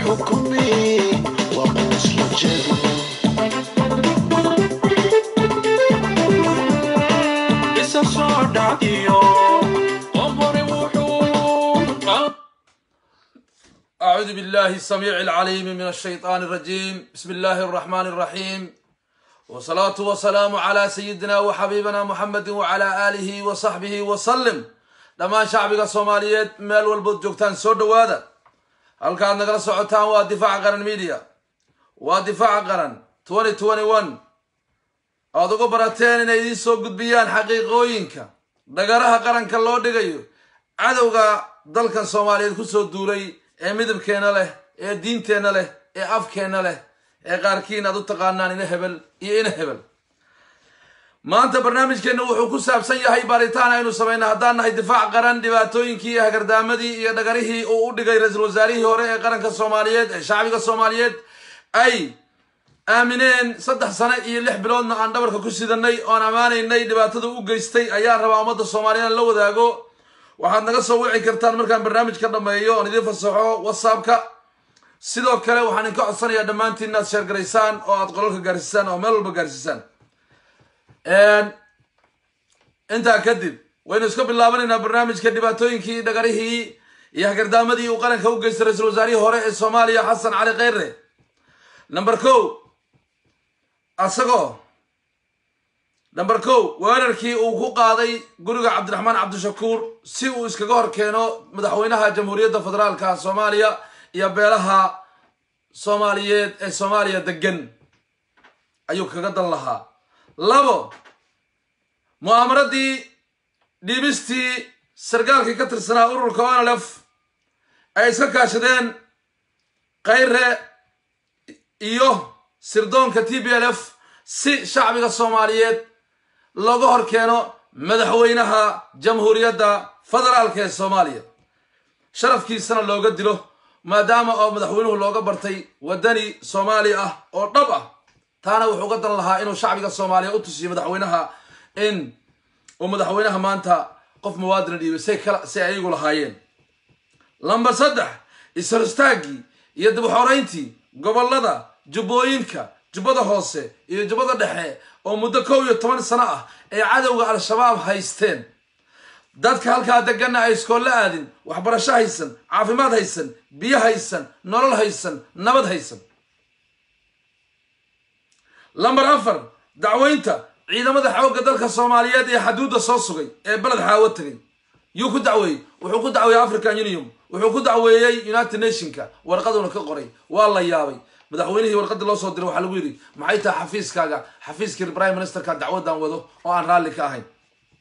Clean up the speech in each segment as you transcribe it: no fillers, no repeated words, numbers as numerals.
حكمي وقوس لجدي إسا صادعيو أمري وحوم أعوذ بالله السميع العليم من الشيطان الرجيم. بسم الله الرحمن الرحيم، والصلاة والسلام على سيدنا وحبيبنا محمد وعلى آله وصحبه وسلم. لما شعبك الصوماليات مال والبود جوكتان سود وادا halkaad nagala socotaan waa difaaca qaran media, waa difaaca qaran 2021 aad ugu barateen inay idin soo gudbiyaan xaqiiqooyinka dagaraha qaranka loo dhigayo cadowga dalkan Soomaaliyeed ku soo duulay ee midabkeena leh ee diinteena leh ee afkeena leh ee qaarkiin aad u taqaanaan ina hebel iyo ina hebel. maanta barnaamijkeena wuxuu ku saabsan yahay baaritaan aynu sameeyna haddaan nahay difaac qaran dhibaatooyinkii iyo hagardaamadii iyo dhagarihii uu u dhigay ra'iisul wasaarihii hore ee qaranka Soomaaliyeed ee shacbiga Soomaaliyeed ay aamineen 3 sano iyo 6 biloodna aan dhabarka ku sidanay oo aan amaanaynay dhibaatada u geystay ayaa rabaa ummadda Soomaaliyeed la wadaago. waxaad naga soo wici kartaan markaan barnaamijka dhameeyo oo idin fasaxo WhatsApp-ka. sidoo kale waxaan idin ka codsanayaa dhammaantiin inaad share gareysaan oo aad qolalka gaarsiisaan oo meel walba gaarsiisaan. inta kadib waynu iska bilaabanayna barnaamijka dhibaatooyinkii dhagarihii iyo hagardaamadii uu qaranka u geystay ra'iisul wasaarihii hore ee Soomaaliya Xasan Cali Khayre. number 1 number 1 weerarkii uu ku qaaday guriga Cabdiraxmaan Cabdishakuur si uu iskaga hor keeno madaxweynaha Jamhuuriyadda Federaalka Soomaaliya iyo beelaha Soomaaliyeed ee Soomaaliya degan ayuu kaga dan lahaa. 2 mu'amaradii dhiibistii sargaalkii ka tirsanaa ururka ONLF ay iska kaashadeen Khayre iyo sirdoonka TPLF si shacbiga Soomaaliyeed looga hor keeno madaxweynaha Jamhuuriyadda Federaalka ee Soomaaliya sharafkiisana looga dilo maadaama oo madaxweynuhu looga bartay wadani Soomaali ah oo dhab ah. taana wuxuu ka dan lahaa inuu shacbiga Soomaaliya u tusiyo madaxweynaha in uu madaxweynaha maanta qof muwaadin dhiibay si ay iyagu lahaayeen. number 3 isharstaagi iyo dib u xoreyntii gobolada Jubbooyinka, Jubbada Hoose iyo Jubbada Dhexe oo muddo 11 sano ah ay cadowga al-shabaab haysteen. dadka halka deganna ay iskool la aadin, waxbarasho haysan, caafimaad haysan, biyo haysan, nolol haysan, nabad haysan. number 4 dacweynta ciidamada xoogga dalka Soomaaliyeed ee xuduudda soo sugay ee balad xaawo tagay yuu ku dacweeyay. wuxuu ku dacweeyay African Union, wuxuu ku dacweeyay United Nationska, warqaduna ka qoray. waa la yaabay madaxweynihii warqada loo soo diray waxa lagu yiri maxay tahay xafiiskaaga xafiiskii Prime Ministerka dacwadan wado oo aan raali ka ahayn.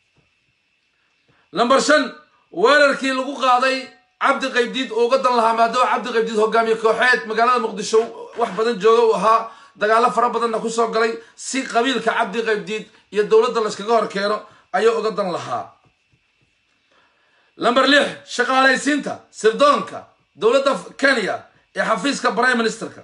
number 5 weerarkii lagu qaaday Cabdi Qaybdiid oo uga dan lahaa maadaama Cabdi Qaybdiid hogaamiye kooxeed magaalada Muqdisho wax badan jooga oo ahaa dagaalo fara badanna ku soo galay si qabiilka Cabdi Qaybdiid iyo dawladda la iskaga hor keeno ayuu uga dan lahaa. number 6 shaqaalaysiinta sirdoonka dawladda Kenya ee xafiiska Prime Ministerka.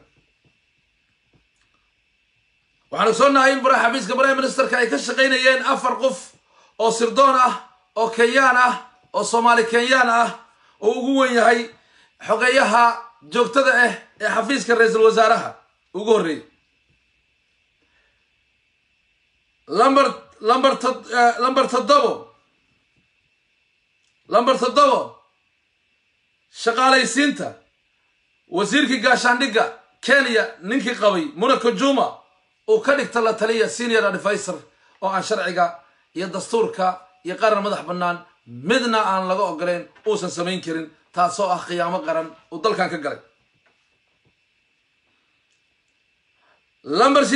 waxaan soo nahay in xafiiska Prime Ministerka ay ka shaqeynayeen 4 qof oo sirdoon ah oo Kenyaan ah oo Soomaali Kenyaan ah oo ugu weyn yahay xogeyaha joogtada ah ee xafiiska ra'iisul wasaaraha ugu horeeyay. number 7 shaqaalaysiinta wasiirkii gaashaandhigga Kenya ninkii qabay Munako Juma oo ka dhigta la taliya senior advisor oo aan sharciga iyo dastuurka iyo qaran madax bannaan midna aan laga ogoleen uusan samayn karin, taasoo ah qiyaamo qaran oo dalkan ka galay. number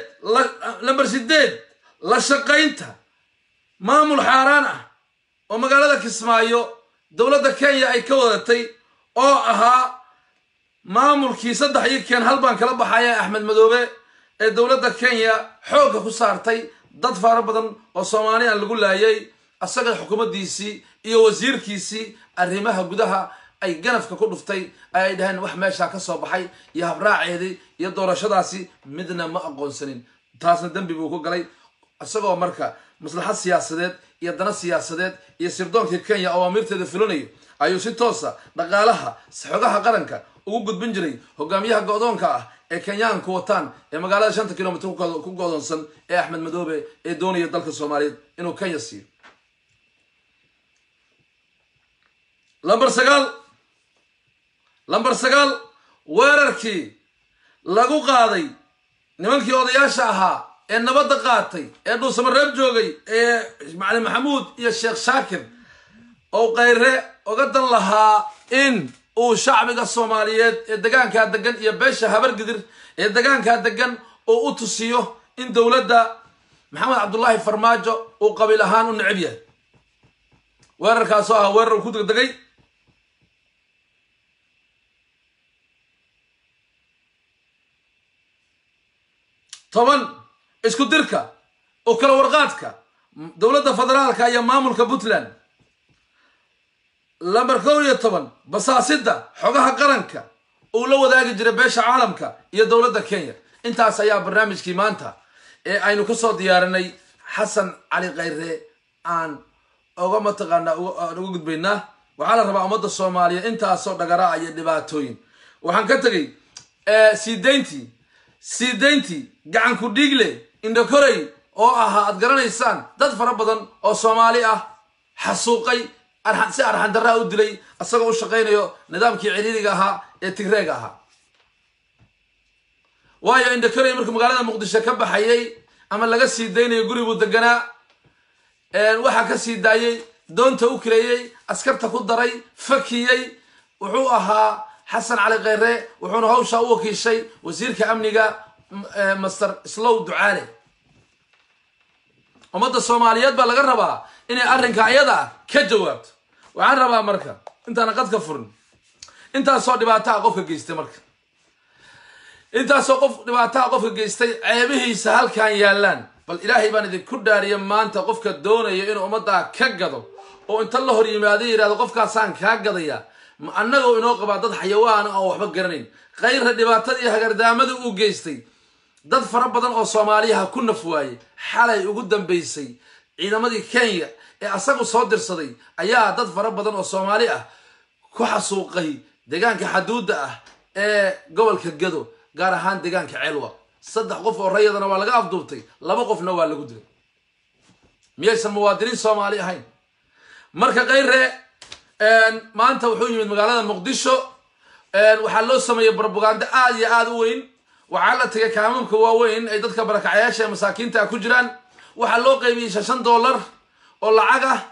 8 la shaqaynta maamul xaaraan ah oo magaalada Kismaayo dawladda Kenya ay ka wadatay oo ahaa maamulkii 3 iyo keen hal baan kala baxaya Axmed Madoobe ee dawladda Kenya xoog ku saartay dad fara badan oo Soomaaliya lagu laayay asaga xukuumaddiisii iyo wasiirkiisii arrimaha gudaha ay ganafka ku dhuftay ay dhahan wax meesha ka soo baxay iyo habraaceedii iyo doorashadaasi midna ma aqoonsanin. taasna dambi buu ku galay asagoo marka maslaxad siyaasadeed iyo dana siyaasadeed iyo sirdoonka Kenya oo amirteeda fulinayo ayuu si toos ah dhaqaalaha xogaha qaranka ugu gudbin jiray hogaamiyaha go'doonka ah ee Kenyaanku wataan ee magaalada 5 kilomitir ku go'doonsan ee Axmed Madoobe ee doonaya dalka Soomaaliyeed inuu Kenya siiyo. lambar 9 weerarkii lagu qaaday nimankii odayaasha ahaa ee nabadda qaatay ee dhuusamareeb joogay ee Macalin Maxamuud iyo Sheekh Shaakir oo qayre uga dan lahaa in uu shacbiga Soomaaliyeed ee deegaanka degan iyo beesha Habargidir ee deegaanka degan oo u tusiyo in dawladda Maxamed Cabdullaahi Farmaajo uu qabiil ahaan u neceb yahay. weerarkaas oo ah weerar ku degdegay toban isku dirka oo kala warqaadka dawladda federaalka iyo maamulka Puntland. lambar 11 basaasida xogaha qaranka oo la wadaagi jiray beesha caalamka iyo dawladda Kenya. intaas ayaa barnaamijkii maanta ee aynu ka soo diyaarinay Xasan Cali Khayre aan uga mataqaana ugu gudbaynaa. waxaa la rabaa ummadda Soomaaliyeed intaas oo dhagara ay dhibaatooyin waxaan ka tagay siideyntii gacan ku dhiigle indho koray oo ahaa aad garanaysaan dad fara badan oo Soomaali ah xasuuqay si arxan darra u dilay asagoo u shaqeynayo nidaamkii ciriiriga ahaa ee Tigreega ahaa. waayo indho koray markuu magaalada Muqdisho ka baxayay ama laga sii deynayo gurigu deganaa waxa ka sii daayay doonta u kireeyay askarta ku daray fakiyay wuxuu ahaa Xasan Cali Khayre wuxuuna hawsha u wakiishay wasiirka amniga Master Slow Ducaale. ummadda Soomaaliyeed baa laga rabaa inay arrinka ayada ka jawaabto. waxaan rabaa marka intaan qad ka furin intaas oo dhibaato ah qofka geystay marka intaas oo qof dhibaato ah qofka geystay ceebihiisa halkaan yaalaan bal ilaahay baan idin ku dhaariyo maanta qofka doonayo inuu ummadda ka gado oo inta la hor yimaado yiraahdo qofkaasaan ka gadaya annagoo inoo qaba dad xayawaan ah oo waxba garanayn. Khayre dhibaatadii hagardaamada uu geystay dad fara badan oo Soomaaliyaha ku nafwaayay xalay ugu dambeysay ciidamadii Kenya ee asagu soo dirsaday ayaa dad fara badan oo Soomaali ah ku xasuuqay deegaanka xuduudda ah ee gobolka Gado gaar ahaan deegaanka Ceelwa. 3 qof oo rayadana waa laga afduubtay 2 qofna waa lagu dilay. miyaysan muwaadiniin Soomaali ahayn? marka Khayre maanta wuxuu yimid magaalada Muqdisho waxaa loo sameeyay propaganda aad iyo aad u weyn. waxaa la tagay kaamamka waaweyn ay dadka barakacayaasha masaakiinta ku jiraan. waxaa loo qaybiyay $5 oo lacag ah.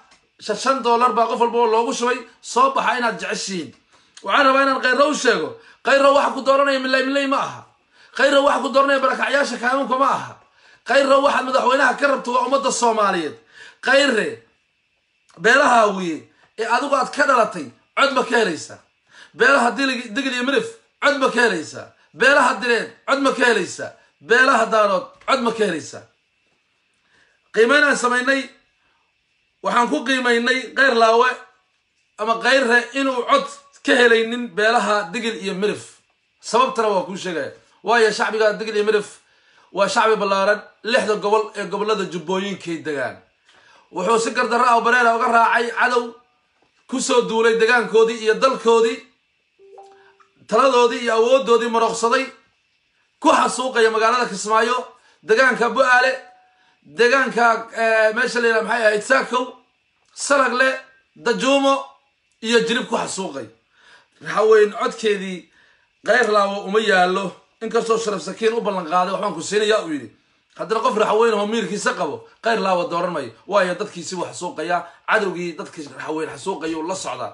$5 baa qof walba loogu shubay soo baxa inaad jeceshiin. waxaan rabaa inaan Khayre u sheego Khayre waxa ku dooranaya milay ma aha. Khayre waxa ku dooranaya barakacayaasha kaamamka ma aha. Khayre waxa madaxweynaha ka rabto waa ummadda Soomaaliyeed. Khayre beelaha wiye ee adigu aad ka dhalatay cod ma ka helaysaa. beelaha digil iyo mirif cod ma ka helaysaa. beelaha direed cod ma ka helaysaa. beelaha daarood cod ma ka helaysaa. qiimeynaan samaynay waxaan ku qiimeynay Khayr laawe ama Khayre inuu cod ka helaynin beelaha digil iyo mirif. sababtana waa ku sheegay waayo shacbiga digil iyo mirif waa shacbi ballaaran 6 gobol ee gobolada Jubbooyinka degaan. wuxuu si gardarro ah bareera uga raacay cadow ku soo duulay deegaankoodii iyo dalkoodii taladoodii iyo awoodoodii marooqsaday ku xasuuqaya magaalada Kismaayo deegaanka Bu'aale deegaanka meesha leeyahay maxay ahayd Saakow Salagle Dajuumo iyo Jilib ku xasuuqay. waxa weyn codkeedii Khayre laawo uma yaalo inkastoo Sharaf Sakiin u ballan qaaday waxaan ku siinayaa uu yiri haddana qof raxweyn oo miirkiisa qabo Khayre laawo dooran maayo waayo dadkiisi wax xasuuqaya cadowgii dadkii raxweyn xasuuqayo la socda.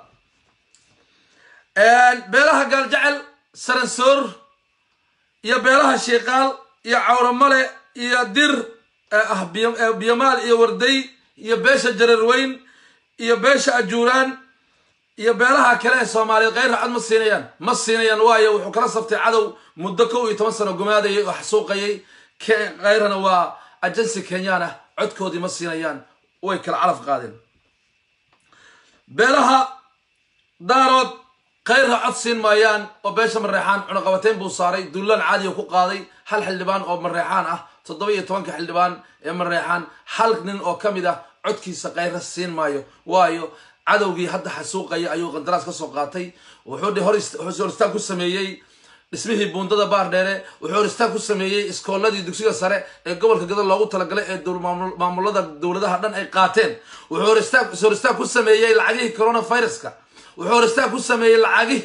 beelaha Gaaljecel Saransoor iyo beelaha Sheeqaal iyo Cawramale iyo Dir Biyamaal iyo Warday iyo beesha Jararweyn iyo beesha Ajuuraan iyo beelaha kale ee Soomaaliyeed Khayre cad ma siinayaan waayo wuxuu kala saftay cadow muddo 12 sano gumaadayay oo xasuuqayay. Khayrena waa ajansi Kenyaana codkoodii ma siinayaan way kala calaf qaadeen. beelaha daarood Khayre cod siin maayaan oo beesha Mareexaan cunaqabateyn buu saaray duulaan caadi ku qaaday hal xildhibaan oo Mareexaan ah 17 xildhibaan ee Mareexaan hal nin oo kamid ah codkiisa qayra siin maayo waayo cadowgii hadda xasuuqaya ayuu qandaraas ka soo qaatay wuxuu hor istaag ku sameeyey dhismihii buundada baardheere wuxuu hor istaag ku sameeyey iskooladii dugsiga sare ee gobolka Gadan loogu talagalay ee maamulada dowladaha dhan ay qaateen wuxuu hor istaag ku sameeyey lacagihii coronaviruska wuxuu hor istaag ku sameeyey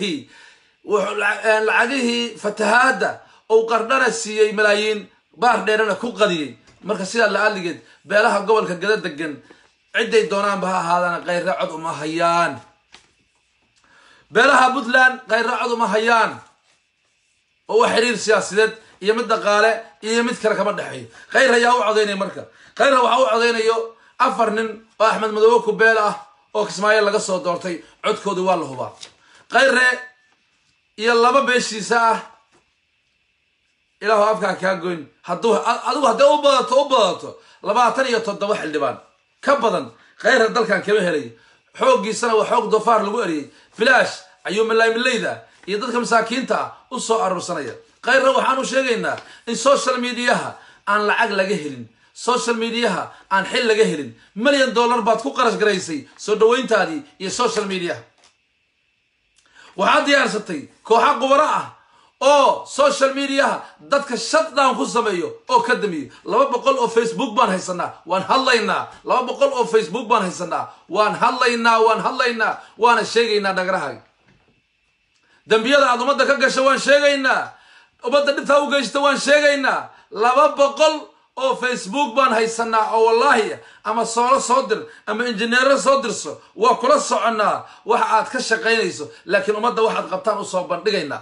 lacagihii fatahaada oo qardhana siiyey malaayiin baardheerena ku qadiyay marka sida la aligeed beelaha gobolka Gadan degan ciday doonaan ba ahaadana qayra cod uma hayaan beelaha Puntland qayra cod uma hayaan oo xiriir siyaasadeed iyo mid dhaqaale iyo mid kale kama dhaxay qayr ayaa u codeynay marka qayr waxa uu codeynayo afar nin oo Axmed Madoobe ku beel ah oo Kismaayo laga soo doortay codkoodu waa la hubaa qayr iyo laba beeshiisa ah ilaahu afka ka goyn haduu u badato 27 xildhibaan ka badan qayr dalkan kaba helay xoogiisana waa xoog dofaar lagu eriyay flash ayuu milayda iyo dadka masaakiinta u soo arursanaya qayr waxaanu sheegaynaa in social media aan lacag laga helin social media aan xil laga helin $1 million baad ku qarash garaysay soo dhaweyntaadii iyo social media waxaad diyaarsatay kooxo qubaro ah oo social media dadka shutdown ku sameeyo oo ka damiyo 200 oo Facebook baan haysanaa waan hadlaynaa 200 oo Facebook baan haysanaa waan hadlaynaa waana sheegaynaa dhagaraha dambiyada aad umada ka gashay waan sheegaynaa umada dhibta u geystay waan sheegaynaa 200 oo Facebook baan haysanaa oo wallahi ama soo dir ama engineer soo dirso waa kula soconaa wax aad ka shaqeynayso laakiin umada waxaad qabtaan u soo bandhigaynaa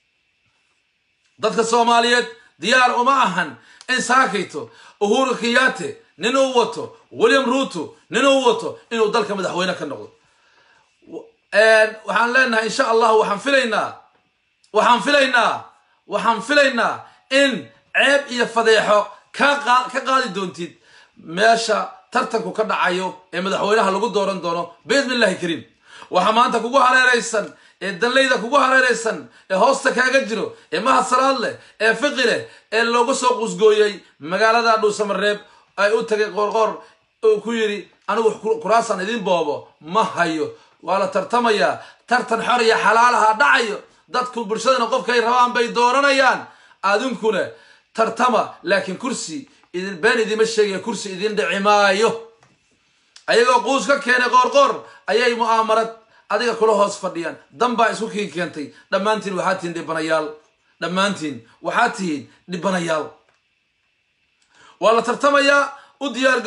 dadka Soomaaliyeed diyaar uma ahan in saakayto Uhuru Kenyatta ninuu wato William Ruto ninuu wato inuu dalka madaxweyne ka noqdo waxaan leenahay insha Allah waxaan filaynaa in ceeb iyo fadeexo ka qaadi doontid meesha tartanku ka dhacayo ee madaxweynaha lagu dooran doono bismillaah kariim waxa maanta kugu hareeraysan ee danleyda kugu hareeraysan ee hoosta kaaga jiro ee mahasalaad leh ee fiqi leh ee loogu soo qusgooyay magaalada Dhuusamareeb ay u tagay qorqor oo ku yiri anigu kuraasan idin boobo ma hayo wala tartamaya tartan xor iyo xalaalaha dhacayo dadku bulshadana qofka ay rabaan bay dooranayaan adunkuna tartama laakiin kursi idin been idin ma sheegay kursi idin dhicimaayo ayagoo quus ka keenay qorqor ayay mu'aamarad adiga kula hoos fadhiyaan damba isku keentay dhamaantiin waxaad tihiin dhibanayaal wala tartamaya u diyaar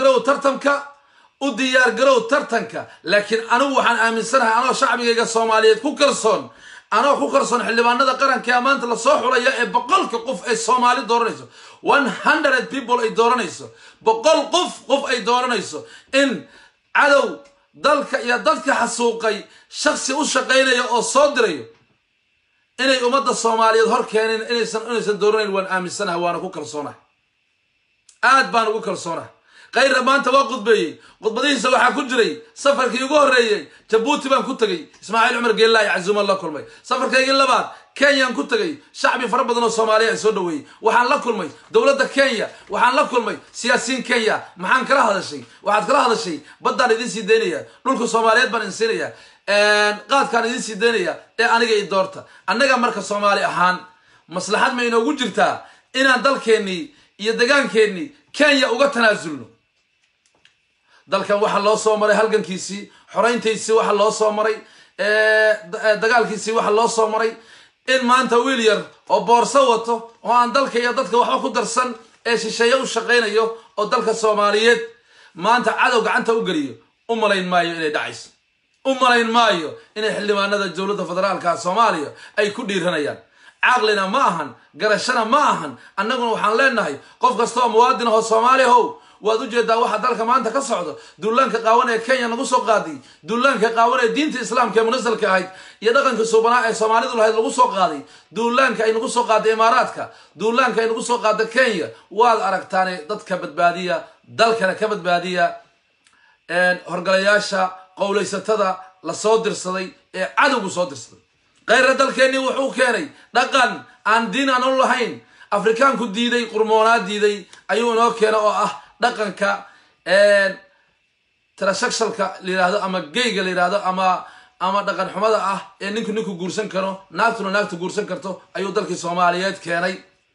garow tartanka laakiin anigu waxaan aaminsanahay anoo shacbigayga Soomaaliyeed ku kalsoon xildhibaanada qaranka maanta la soo xulaya ee 100 qof ay Soomaali dooranayso 100 people ay dooranayso 100 qof ay dooranayso in cadow dalka iyo dadka xasuuqay shakhsi u shaqeynaya oo soo dirayo inay umada Soomaaliyeed hor keenin inaysan dooranayn waan aaminsanahay waana ku kalsoonahay aad baan ugu kalsoonahay qayr maanta waa qudbadiisa waxa ku jiray safarkii ugu horeeyay Djibouti baan ku tagay Ismaaciil Umar Geelay Azuma la kulmay safarkayga labaad Kenya ku tagay shacbi fara badan oo Soomaaliyeed soo dhaweeyay waxaan la kulmay dawladda Kenya waxaan la kulmay siyaasiyiin Kenya maxaan kala hadashay badaan idin sii deynaya dhulka Soomaaliyeed baan insiinaya qaadkaan idin sii deynaya ee aniga i doorta annaga marka Soomaali ahaan maslaxad ma inoogu jirtaa inaan dalkeeni iyo deegaankeeni Kenya uga tanaasulno dalkan waxa loo soo maray halgankiisii xoreyntiisii waxa loo soo maray dagaalkiisii waxa loo soo maray in maanta wiil yar oo boorso wato oo aan dalka iyo dadka waxba ku darsan ee shisheeye u shaqeynayo oo dalka Soomaaliyeed maanta cadow gacanta u galiyo u malayn maayo inay dhacayso u malayn maayo inay xildhibaanada dawladda federaalka Soomaaliya ay ku dhiiranayaan عقلنا معهن قرشنا معهن أننا وحن لنا هاي قف كستوى موادنا هو الصومالي هو وذوجد واحد ذلك ما أنت كصعد دولان كقاونة كينيا نقص قاضي دولان كقاونة دين الإسلام كمنزل كهاي يدقن كسبناء الصومالي دول هاي نقص قاضي دولان كأي نقص قاضي إماراتك دولان كأي نقص قاضي كينيا والأركتاني ضد كبد بادية دلك كبد بادية هرقلياشا قولي ستدا لصادر صدي عدو صادر صدي غير دلكني وحو كاني دقن عن دين أن اللهين أفريكان كديدي قرمونات ديدي أيو نو كان دقن كا transaction-ka la yiraahdo ama geyga la yiraahdo ama dhaqan xumada ah ee ninku guursan karo naagtuna naagtu guursan karto ayuu dalkii Soomaaliyeed keenay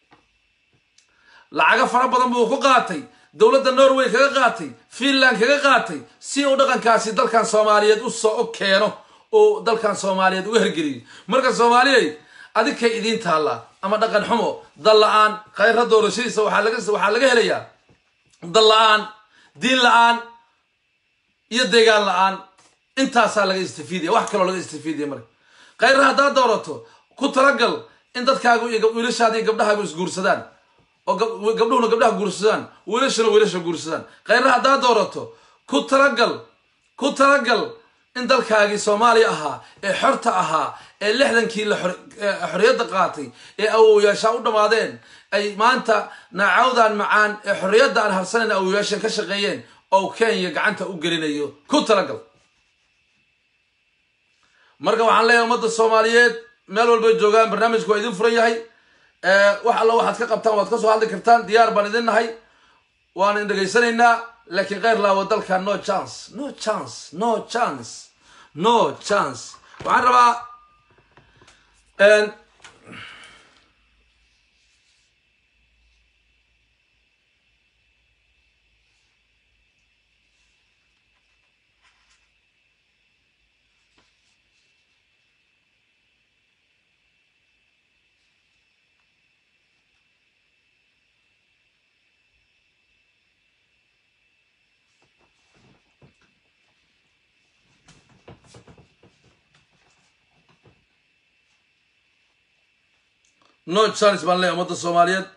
lacaga fara badan buu ku qaatay dawladda Norway kaga qaatay Finland kaga qaatay si uu dhaqankaasi dalkan Soomaaliyeed u soo keeno oo dalkan Soomaaliyeed u hergeliyo marka Soomaaliyeed adikay idin taala ama dhaqan xumo dalaan khayr doorashadiisa waxa laga helayaa dalaan diin la'aan iyo deegaan la'aan intaas laga istifiidiyo wax kale oo laga istifiidiyo marka khayr hadaa doorato ku talagal in dadkaagu iyo wiilashaada iyo gabdhahaagu isguursadaan oo gabdhuhuna gabdhaha guursadaan wiilashuna guursadaan khayr hadaa doorato ku talagal in dalkaagi Soomaaliya ahaa ee xorta ahaa ee 60kii la xorriyada qaatay ee awooyaasha u dhamaadeen ay maanta naacawdan macaan ee xorriyada aan harsanayna awooyaasha ka shaqeeyeen oo Kenya gacanta u gelinayo ku talagal marka waxaan leeyahay ummadda Soomaaliyeed meel walba joogaan barnaamijku waa idin furan yahay wax alla waxaad ka qabtaan waad ka soo hadli kartaan diyaar baan idin nahay waan in dhageysanaynaa laakiin khayr laa wadalka no chance waxaan rabaa no chance baan leeyahay ummadda Soomaaliyeed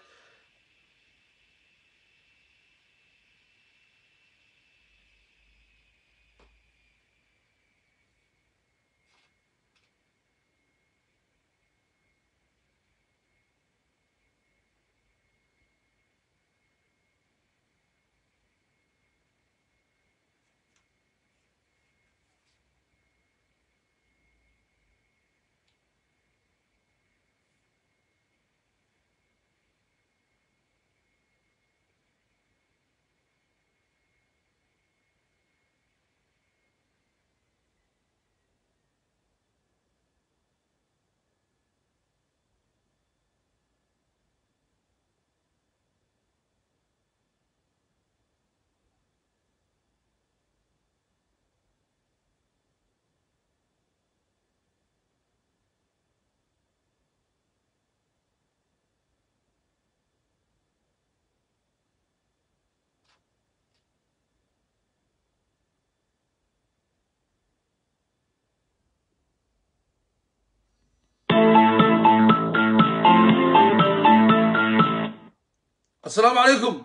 السلام عليكم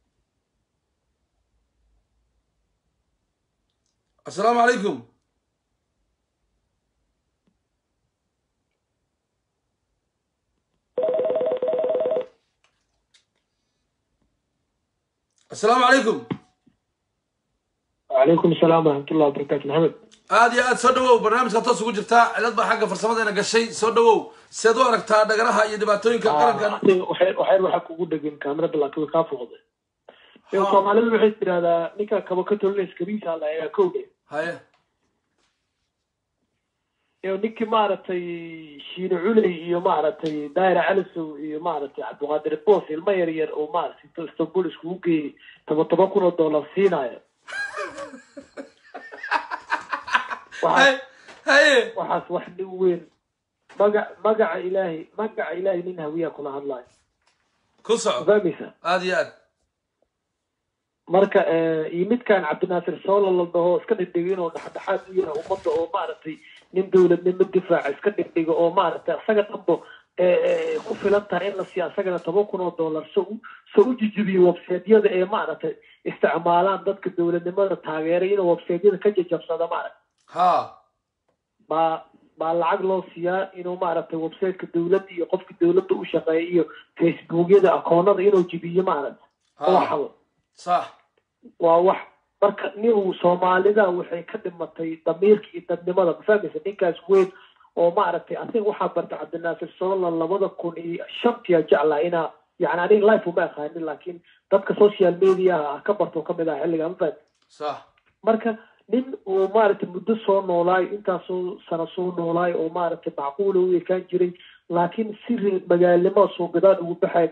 السلام عليكم السلام عليكم وعليكم السلام ورحمة الله وبركاته محمد يا سودو برنامج كتوس ugu jirta cilad baa xagga farsamada gashay soo dhawow seed u aragtaa dhagaraha iyo dhibaatooyinka qarankan waxa kugu dhagan kaamirada laakiin ka foqday ee Soomaalidu waxay tiraahdaa ninka kaba ka tollees kabiisa la ayaa kowde haye ee ninkii maaragtay shiina culay iyo maaragtay daayira calisow iyo maaragtay Cabduqaadir Boos ilma yar oo maaragtay Istanbul isku geeyay $7,000 siinaayo هاي waxaas wax dhow weyn magaca ilaahay nin hawiya kula hadlay ku socod famisa aad iyo aad marka midkan Cabdinaasir Soolo la dhaho iska dhigay oo dhaxdhaxaad u yahay ummadda oo maaragtay nin dawladnimo difaac iska dhigay oo maaragtay asaga dambo ku filantaa in la siyaasagana $10,000 soo jijibiyo website-yada ee maaragtay isticmaalaan dadka dawladnimada taageeray in website-yada ka jajabsada maaragtay ba lacag loo siyaa inuu maaragtay website-ka dawladda iyo qofka dawladda u shaqeeyo iyo Facebook-yada akoonada inuu jibiyo maaragtay waxba صح waa wax marka nin Soomaalida waxay ka dhimatay damiirka iyo dadnimada fahmaysa ninkaas weyn oo maaragtay asiga waxa bartay Cabdinaasir Soolo 2005 jeclaa ina yani aniga live uma aqaanin laakiin dadka social media ka barto kamid ah xilligan fahmay صح marka nin uu maaragtay muddo soo noolaay intaasoo sano soo noolaay oo maaragtay macquula u ekaan jiray laakiin si reer magaalnimo soo gadaal ugu baxay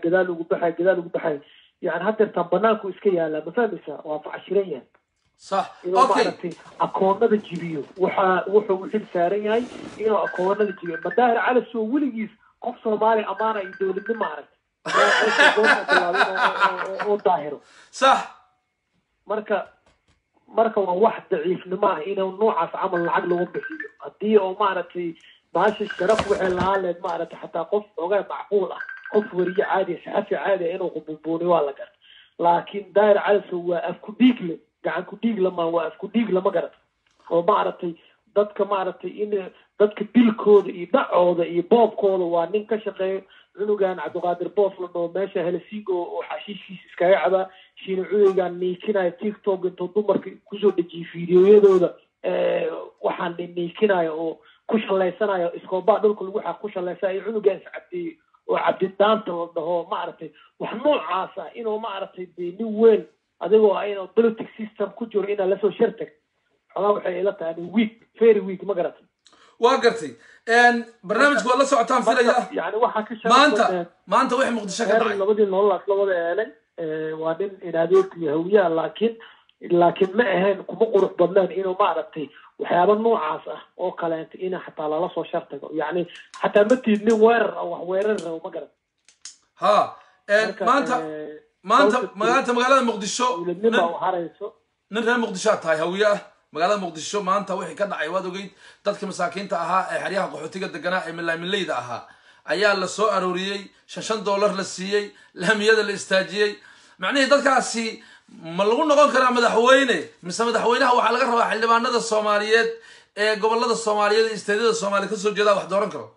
yani haddeertaan banaanku iska yaalaa ma fahmaysaa waa facashiran yahay صح inuu اوكي maaragtay akoonada jibiyo wuxuu u xil saaran yahay inuu akoonada jibiyo madaahir cali soo weligiis qof soomaali amaana iyo dowladnimo aragtay oo daahiro صح marka waa wax daciifnimo ah inuu noocaas camal lacag lagu bixiyo haddii oo maaragtay baasha sharaf waxay lahaan leed maaragtay xataa qof ogaa macquul ah qof weriye caadi saxafi caadi inuu qububuuni waa la garta laakiin daahir cali soo waa afku dhiigle gacan ku dhiig lama waa afku dhiig lama garata oo maaragtay dadka maaragtay in dadka dilkooda iyo dhacooda iyo boobkooda waa nin ka shaqeeyo cunugan cabdiqaadir boos la dhaho meesha helsingo oo xashiishkiisa iskaga cabaa shiina cunuygan niikinayo tiktok intuu dumarka kusoo dejiyay fiidiyoyadooda waxaan niikinayo oo ku shalaysanayo iskoobaa dhulka lagu xaq ku shalaysanayo cunugan iscabdeeyo oo cabdidaanta la dhaho maaragtay wax noocaas ah inuu maaragtay dee nin weyn adigoo inuu politic system ku jiro inaa lasoo shartag xogaa waxay ila tahay week very week ma garatay waa gartay barnaamijku waa la socotaan filaya yani waxaa ka maanta wixii muqdisho ka dhacay labadii nololaas la wada eelay waa nin inaadeedkii hawiyaa laakiin ma ahayn kuma qurux badnaan inuu maaragtay waxyaaba noocaas ah oo kaleenta in xataa lala soo shartago yani xataa ma tiid nin weerar ah wax weerar rabo ma garat ha maanta magaalada muqdisho nin reer muqdisho tahay hawiye ah magaalada muqdisho maanta wixii ka dhacay waad ogeyd dadka masaakiinta ahaa ee xeryaha qaxootiga deganaa ee milaamileyda ahaa ayaa la soo arooriyey $5 la siiyey laamiyada la istaajiyey macnihii dadkaasi ma lagu noqon karaa madaxweyne mise madaxweynaha waxaa laga rabaa xildhibaanada soomaaliyeed ee gobolada soomaaliyeed ee isteedyada soomaaliya kasoo jeedaa wax dooran karo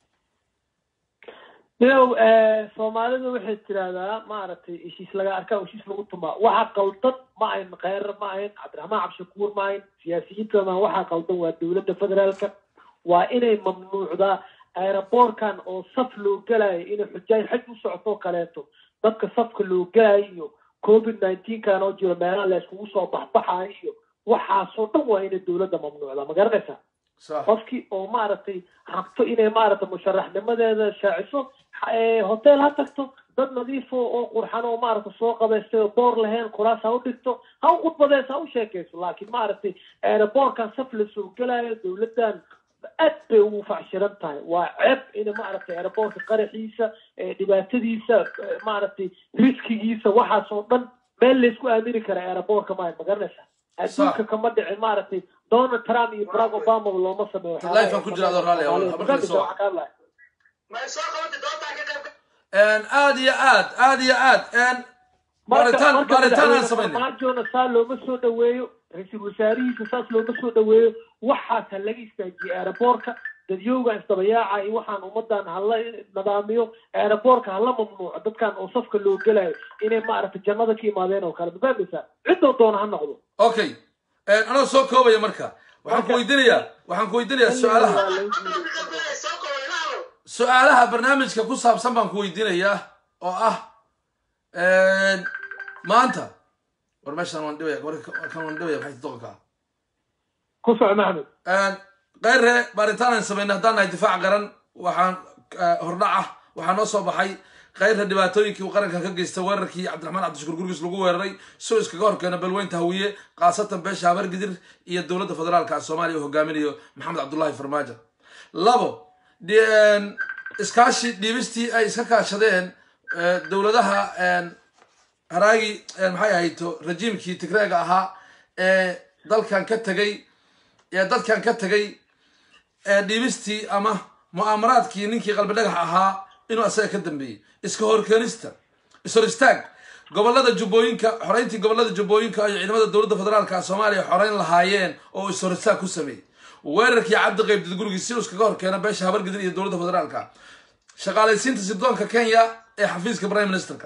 soomaalida waxay tiraahdaa maaragtay heshiis laga arkaa heshiis lagu tumaa waxa qaldan ma ayn kheyr ma ayn cabdiraxmaan cabdishakuur ma ayn siyaasiyiinta ma waxa qaldan waa dowladda federaalka waa inay mamnuucdaa aeroboortkan oo saf loo galayo inay xujaay xaj u socoto kaleeto dadka safka loo galayo iyo covid-19 kan oo jiro meelaha la iskugu soo baxbaxayo iyo waxaasoo dhan waa inay dowladda mamnuucdaa ma garanaysaa qofkii oo maaragtay rabto inay maaragtay musharaxnimadeeda shaaciso hotel ha tagto dad nadiifo oo qurxan oo maaragtay soo qabaystay oo boor lahayn kuraas ha u dhigto ha u khudbadeyso ha u sheekayso laakiin maaragtay aeroboortkan saf la soo gelayo dowladdan aad bay ugu facshiran tahay waa ceeb in maaragtay aeroboortka qaraxiisa dhibaatadiisa maaragtay riskigiisa waxaasoo dhan meel laysku aamini kara aeroboortka ma garanaysaa adduunka kama dhicin maaragtay Donald Trump iyo Barack Obama looma sameeyo life ku jira raalli aad iyo aad baritaan aan sameynay maajona saa looma soo dhaweeyo ra'iisul wasaarihiisa saas looma soo dhaweeyo waxaas laga istaajiyay aeroboortka dadyowga isdabayaaca iyo waxaan ummadan hala nidaamiyo aeroboortka hala mamnuuco dadkan oo safka loo galayo inay maaragtay jannada ka imaadeen oo kale mabaabisa cidoo doona ha noqdo okay anoo soo koobaya marka waxaan ku weydiinayaa su-aalaha barnaamijka ku saabsan baan ku weydiinayaa oo ah maanta war meeshaan waan dhibaya maxay doqonka ku soco maxmed غير باريتان سمينا هدانا دفاع قرن وحان هردعه وحان نو سو baxay غير dhibaatooyinkii uu qaranka ka geystay weerarkii Cabdiraxmaan Cabdishakuur Gurgis lagu weeraray soo iskaga horkeena balweynta hawiye qaasatan beesha habar gidir iyo dawladda federaalka Soomaaliya oo hogaaminayo Maxamed Cabdullaahi Farmaajo labo iskaashi dhiibistii ay iska kaashadeen dawladaha haraagi maxay ahayto rejiimkii Tigreega ahaa ee dalkan ka tagay dhiibistii ama mu'amaraadkii ninkii qalbi dhagax ahaa inuu asaga ka dambeeyay iska horkeenista isor istaag gobolada jubbooyinka xoreyntii gobolada jubbooyinka ay ciidamada dawladda federaalka Soomaaliya xoreyn lahaayeen oo isor istaag ku sameeyay weerarkii Cabdi Qeyb Gurgis si iskaga horkeena beesha habar gidir iyo dawladda federaalka shaqaalaysiinta sirdoonka Kenya ee xafiiska Prime Ministerka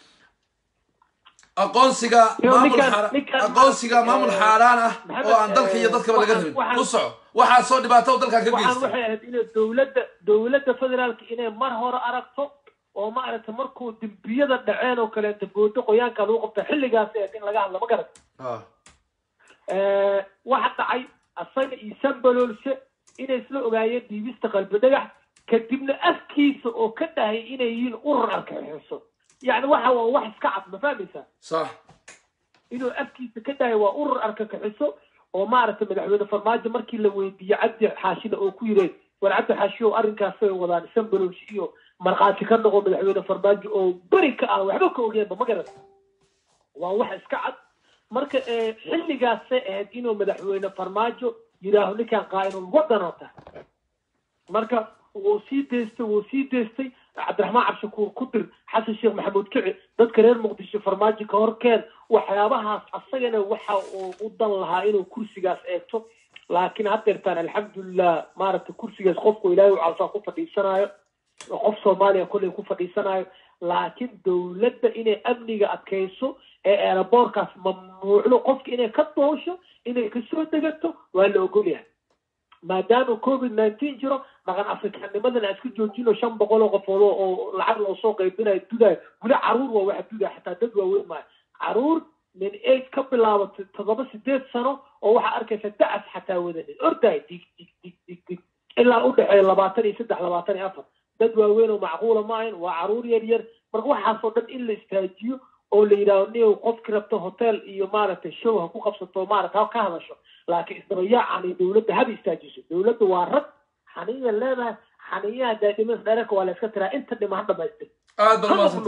aqoonsiga maamul xaaraan ah oo aan dalka iyo dadkaba laga rabin u soco waxa soo dhibaato dalka ka geystay waxay ahayd in dawladda federaalka inay mar hore aragto oo ma aragtay markuu dambiyada dhaceen oo kale boodo qoyaanka lagu qabto xilligaas ee in laga hadlo ma garan waxa dhacay asaga iyo Sambaloolse inay isla ogaayeen diibista qalbi dhagax kadibna afkiisa oo ka dhahay inay yihiin urur arkaxiso yani waxa waa wax iska cad ma fahmaysaa صح inuu afkiisa ka dhahay waa urur arkaxiso oo maaragtay madaxweyne farmaajo markii la weydiiyay Cabdi Xaashina oo ku yiri war Cabdi Xaashiyo arrinkaas ay wadaan Sambaloolse iyo marqaati ka noqo madaxweyne farmaajo oo bari ka ah waxba ka ogeeyba ma garan waa wax iska cad marka xilligaas ahayd inuu madaxweyne farmaajo yiraaho ninkan qaa'inul wadanota marka wuu sii deystay Cabdiraxmaan Cabshakuur ku dir Xasan Sheekh Maxamuud Kici dadka reer Muqdisho farmaajo ka horkeen waxyaabahaas asagana waxa uu u dan lahaa inuu kursigaas eegto laakiin haddeertaan alxamdulillah maaragtay kursigaas qofku ilaahay u calfaa ku fadhiisanayo qof Soomaaliya kulay ku fadhiisanayo laakiin dawladda inay amniga adkayso ee airportkaas mamnuucno qofka inay ka doosho inay ka soo degato waa la ogol yahay maadaama COVID-19 jiro dhaqan afrikaanimadana isku joojino 500 qofood oo lacag loo soo qaybinayo duday wali caruur waa wax duday xataa dad waaweyn ma caruur min 8 ka bilaabato 7-8 sano oo waxa arkaysa dacas xataa wadanin orday dig ilaa u dhaxay 23-24 dad waaweyn oo macquula ma ahayn waa caruur yar marka waxaas oo dhan in la istaajiyo oo la yiraahdo inuu qofkii rabto hotel iyo maaragtay show ha ku qabsato maaragtay ka hadasho laakiin isdabayacani dawladda hab istaajiso dawladda waa rag xaniya leedahay xaniya daadimas dheerka waa la iska tiraa inta dhima hadda baystay aad bad ma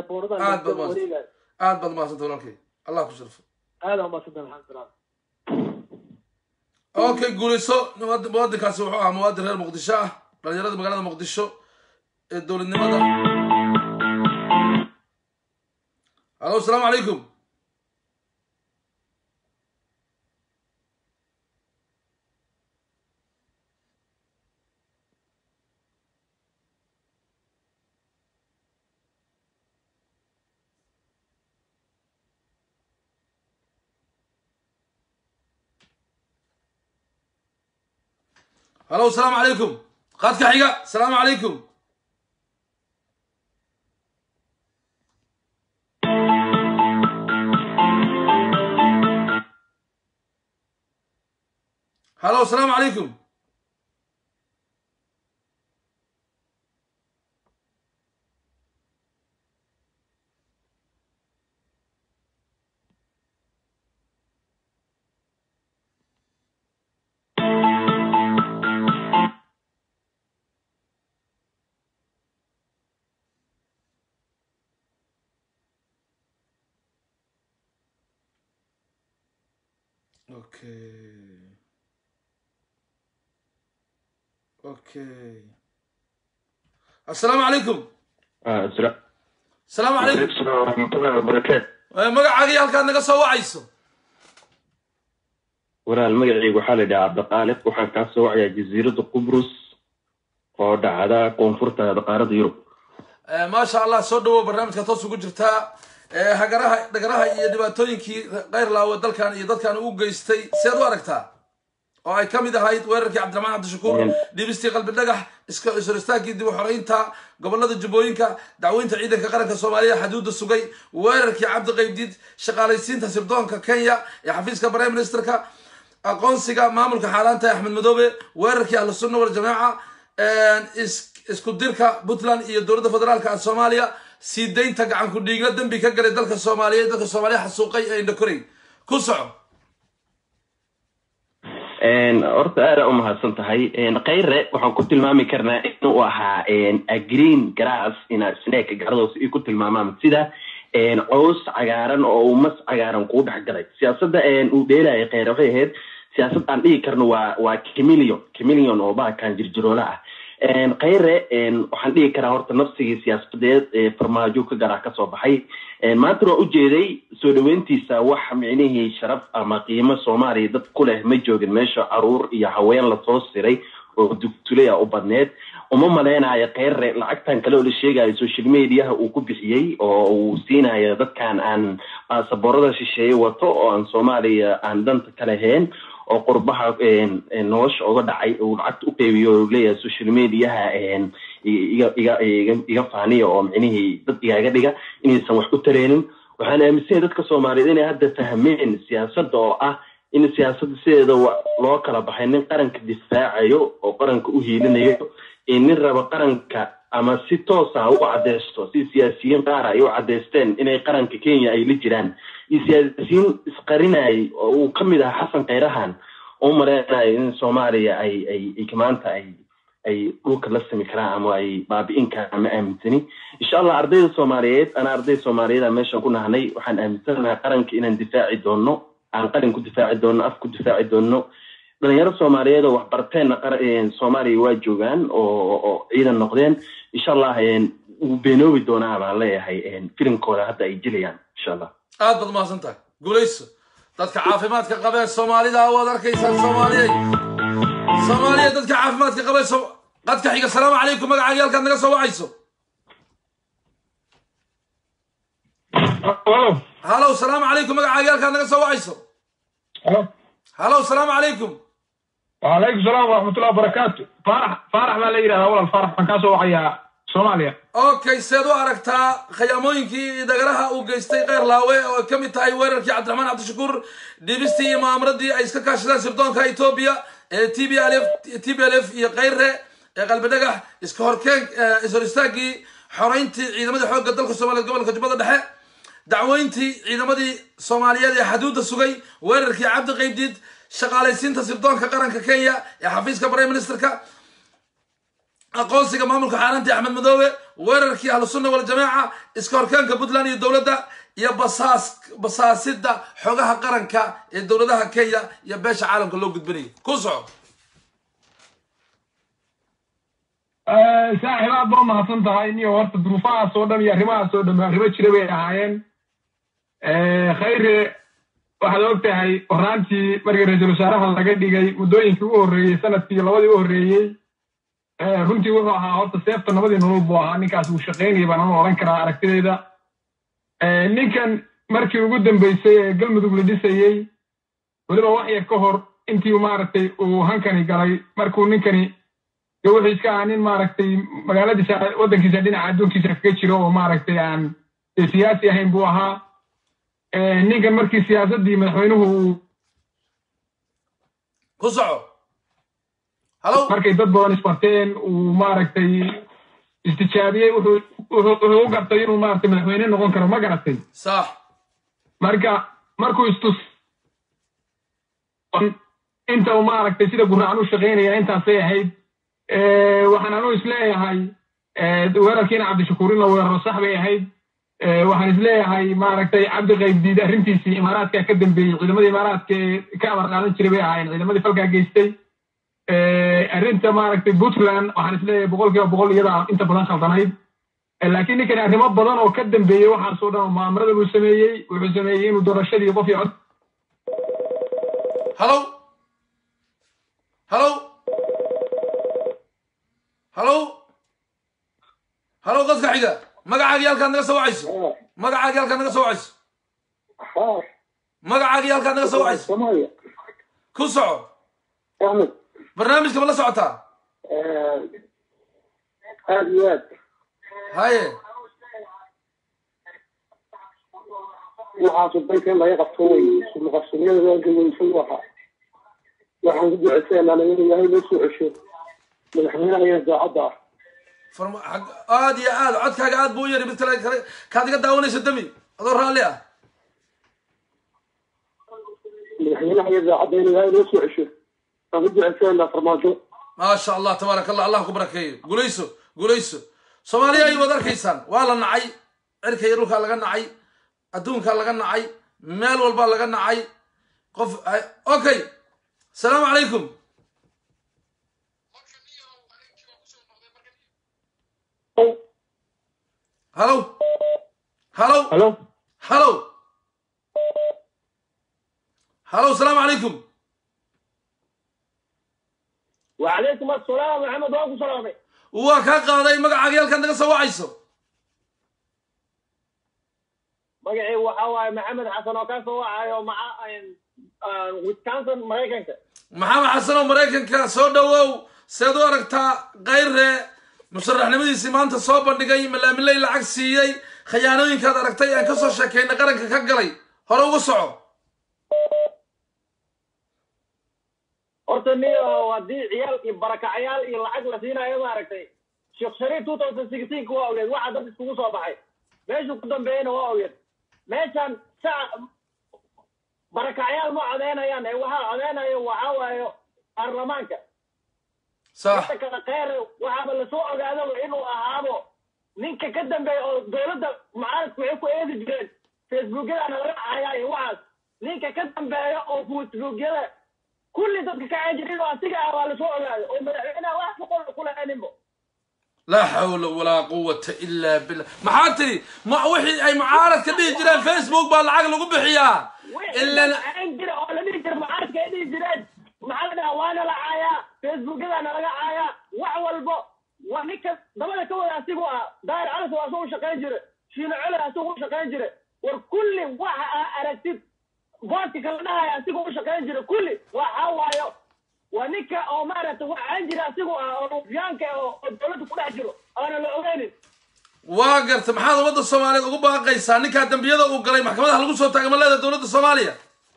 walaalkay Allah ku sharfo aad ma sanad alxamdulillah okay guuliso muwaadinkaasi wuxuu ahaa muwaadin reer Muqdisho ah dhalinyarada magaalada Muqdisho ee dawladnimada الو السلام عليكم الو السلام عليكم قادك حقا السلام عليكم هلو السلام عليكم اوكي السلام عليكم السلام عليكم ورحمة الله وبركاته magacaaga halkaad naga soo wacayso walaal magacaygu waxaa la yidhahaa Cabdiqaalib waxaan ka soo wacayaa jasiirada Qubrus oo dhacda koonfurta qaaradda Yurub ما شاء الله soo dhawo barnaamijka toos ugu jirtaa dhagaraha iyo dhibaatooyinkii qayr laawo dalkan iyo dadkan u geystay seed u aragtaa oo ay kamid ahayd weerarkii Cabdiraxmaan Cabdishakuur dhibistii qalbi dhagax iska isoristaagii dib u xoreynta gobolada Jubbooyinka dacweynta ciidanka qaranka Soomaaliya xuduudda sugay weerarkii Cabdi Qaybdiid shaqaalaysiinta sirdoonka Kenya ee xafiiska Prime Ministerka aqoonsiga maamulka xaalaanta Axmed Madoobe weerarkii Ahlu Sunna wal Jamaaca isku dirka Puntland iyo dowladda federaalka Soomaaliya siideynta gacan ku dhiigla dambi ka galay dalka Soomaaliyeed dadka Soomaaliya xasuuqay ee indhakoray ku soco horta aad u mahadsan tahay qayre waxaan ku tilmaami karnaa inuu ahaa green grass ina snake garadoos ku tilmaamaan sida coos cagaaran oo mas cagaaran ku dhex galay siyaasadda uu dheelay qayre waxay ahayd siyaasad aan dhigi karno waa chameleon oo baa kan jirjiroola ah qayre waxaan dhigi karaa horta nafsigii siyaasadeed farmaajo ka gaar ka soo baxay maanta waa u jeeday soo dhaweyntiisa wax micnihii sharaf ama qiimo Soomaaliya dad ku leh ma joogin meesha caruur iyo haween la soo siray oo dugtulaya u badneed uma maleynaayo qayre lacagtan kale oo la sheegayo social media uu ku bixiyay oo uu siinayo dadkan aan baasaboorada shisheeye wato oo aan Soomaaliya aan danta kale heen oo qurbaha nolosha uga dhacay oo lacagta u qeybiyo leeyahay social media iga faaniyo oo micnihii dad iga dhiga inaysan wax u tareenin waxaan aaminsan dadka Soomaaliyeed inay hadda fahmeen siyaasadda oo ah in siyaasadda sideeda loo kala baxay nin qaranka difaacayo oo qaranka u hiilinayo nin raba qaranka ama si toos ah u cadeysto si siyaasiyiin qaar ay u cadeysteen inay qaranka Kenya ay la jiraan siyaasiyiin isqarinay oo uu kamid ah Xasan Khayrahan oo mareynay in Soomaaliya ay kamaanta ay dhulka la sami karaan ama ay baabi'in karaan ma aamintani insha Allah ardayda Soomaaliyeed ana ardayda Soomaaliyeed meesha ku nahnay waxaan aaminsanahay qaranka inaan difaaci doono aan qaran ku difaaci doono af ku difaaci doono dhalinyaro Soomaaliyeed oo wax barteen Soomaaliya waa joogaan oo ciidan noqdeen insha Allah uu beenoobi doonaa baan leeyahay filimkooda hadda ay jilayaan insha Allah aad baad mahadsantahay guuleyso dadka caafimaadka qabeen Soomaalida waad arkaysaa Soomaaliya dadka caafimaadka qabeen qadka xiga salaamu calaykum magacaaga halkaad naga soo wacayso halo salaamu calaykum magacaaga halkaad naga soo wacayso halo salaamu calaykum وعليكم السلام ورحمة الله وبركاته فارح ما لي هذا ولا الفارح من كاسو وحيا Soomaaliya okay seedo aragtaa khayamooyinkii dagaraha uu geystay qeyr laawe oo kamid tahay weerarkii Cabdiraxmaan Cabdishakuur dibistii iyo maamuradii ay iska kaashadeen sirdoonka Ethiopia ee TPLF iyo qeyre ee qalbi dhagax iska horkeen isoristaagii xoreyntii ciidamada xoogga dalka Soomaaliya gobolka Jubbada Dhexe dacweyntii ciidamadii Soomaaliyeed ee xuduudda sugay weerarkii Cabdi Qaybdiid shaqaalaysiinta sirdoonka qaranka Kenya ee xafiiska Prime Ministerka aqoonsiga maamulka xaaranta Axmed Madoobe weerarkii ahlu sunna wal jamaa iska horkaanka Puntland iyo dawladda iyo basaasida xogaha qaranka ee dawladaha Kenya iyo beesha caalamka loo gudbinay ku soco saaxiibaad baa mahadsan tahay niyo horta duruufaha soo dhan iyo arrimaha soo dhan arrimo jira bay ahaayeen khayre waxaad ogtahay qoraantii markii ra'iisul wasaaraha laga dhigay muddooyinkii ugu horreeyay sanadkii labadii ugu horreeyay runtii wuxuu ahaa horta seefta nabadii nolol buu ahaa ninkaas uu shaqaynayay baan oran karaa aragtideeda ninkan markii ugu dambeysay ee galmudug la dhisayey weliba wax yar ka hor intii maaragtay uu hankani galay markuu ninkani wuxuu iska ahaa nin maaragtay magaaladiisa waddankiisa dhinaca adduunkiisa kaga jiro oo maaragtay aan siyaasi ahayn buu ahaa ninkan markii siyaasaddii madaxweynuhu ku soco halo markay dad badan isbarteen uu maaragtay istijaabiyey wuxuu u gartay inuu maaragtay madaxweyne noqon karo ma garatay sax markuu istus inta uu maaragtay sida gurracan u shaqaynaya intaasay ahayd waxaan anuu isleeyahay weerarkiina Cabdishakuur in la weeraro sax bay ahayd waxaan isleeyahay maaragtay Cabdi Qaybdiid arrintiisii imaaraadka ka dambeeyay ciidamadii imaaraadka ka amar qaadan jiray bay ahaayeen ciidamadii falkaa geystay arrinta maaragtay Puntland waxaan isleeyahay 100% iyada inta badan khaldanayd laakiin ninkan arrimo badan oo ka dambeeyay waxaa soo dhan maamarada uu sameeyay wuxuu sameeyay inuu doorashadii qof iyo halo qadka xiga magacaaga halkaad naga soo wacayso magacaaga halkaad naga soo wacayso ku soco برنامج كم لا سعتها هذه هاي وحاط البيت ما يقفوي المقصرين يجوا يسووها waxaan ku duceysanaynaa in Ilaahay loo soo cesho madaxweynaha iyo daacadda فرم aad iyo aad codkaaga aad buu yiri mid kale kaad iga daawanayso dami adoo raali ah madaxweynaha iyo daacadda in Ilaahay loo soo cesho aan ku duceysanaynaa farmaajo ما شاء الله تبارك الله الله كبركيه قوليسو Soomaaliya ay wada arkaysan waa la nacay cirka iyo dhulka laga nacay adduunka laga nacay meel walba laga nacay qof okay السلام عليكم هلو السلام عليكم وعليكم السلام محمد واقو سلامي وكا قاضي magacaaga halkan naga soo wacayso magacay waxa waay maxamed xasan oo ka soo wacayo Wisconsin Mareykanka maxamed xasan oo Mareykanka soo dhawow seed u aragtaa qeyre musharaxnimadiisii maanta soo bandhigay malaamilay lacag siiyay khiyaanooyinkaad aragtay aan ka soo sheekaynay qaranka ka galay hore ugu soco horta niyo haddii ciyaal iyo barakacayaal iyo lacag la siinayo maaragtay sheekh shariif 2016 waa ogeed waxa dad iskugu soo baxay meeshu ku dambeeyna waa ogeed meeshan barakacayaal ma codeynayaan waxa codeynayo waxa waayo baarlamaanka صح kala qeyr waxa la soo ogaado inuu ahaado ninka ka dambeeyo oo dawladda mucaaradku waxay ku eedi jireen facebookada laga caayay waxaas ninka ka dambeeyo oo facebookada kulli dadka ka caajireen oo asiga waa la soo ogaado oo madaxweynaha wax ku qol ku leenimo لا حول ولا قوة إلا بالله ما حاتري ما وحي أي معارض كدي جيران فيسبوك بالعقل وقبحيا إلا عندي ولا نيجر معارض كدي جيران معنا وانا لا عايا فيسبوك كذا انا لا عايا وعولبو ونك دبل كو اسيغو داير على سو شقين جيره شيل على سو شقين جيره وكل waxa aragtid boodka kalena asigoo shaqeyn jira kulli waxa waayo wanika oo maarata waxa jira asigoo oo fiyanka oo dawladda ku dhex jiro ana la ogeenin waa garta maxaad ummadda Soomaaliyeed ugu baaqaysaa ninka dambiyada uu galay maxkamadaha lagu soo taagay malada dawladda Soomaaliya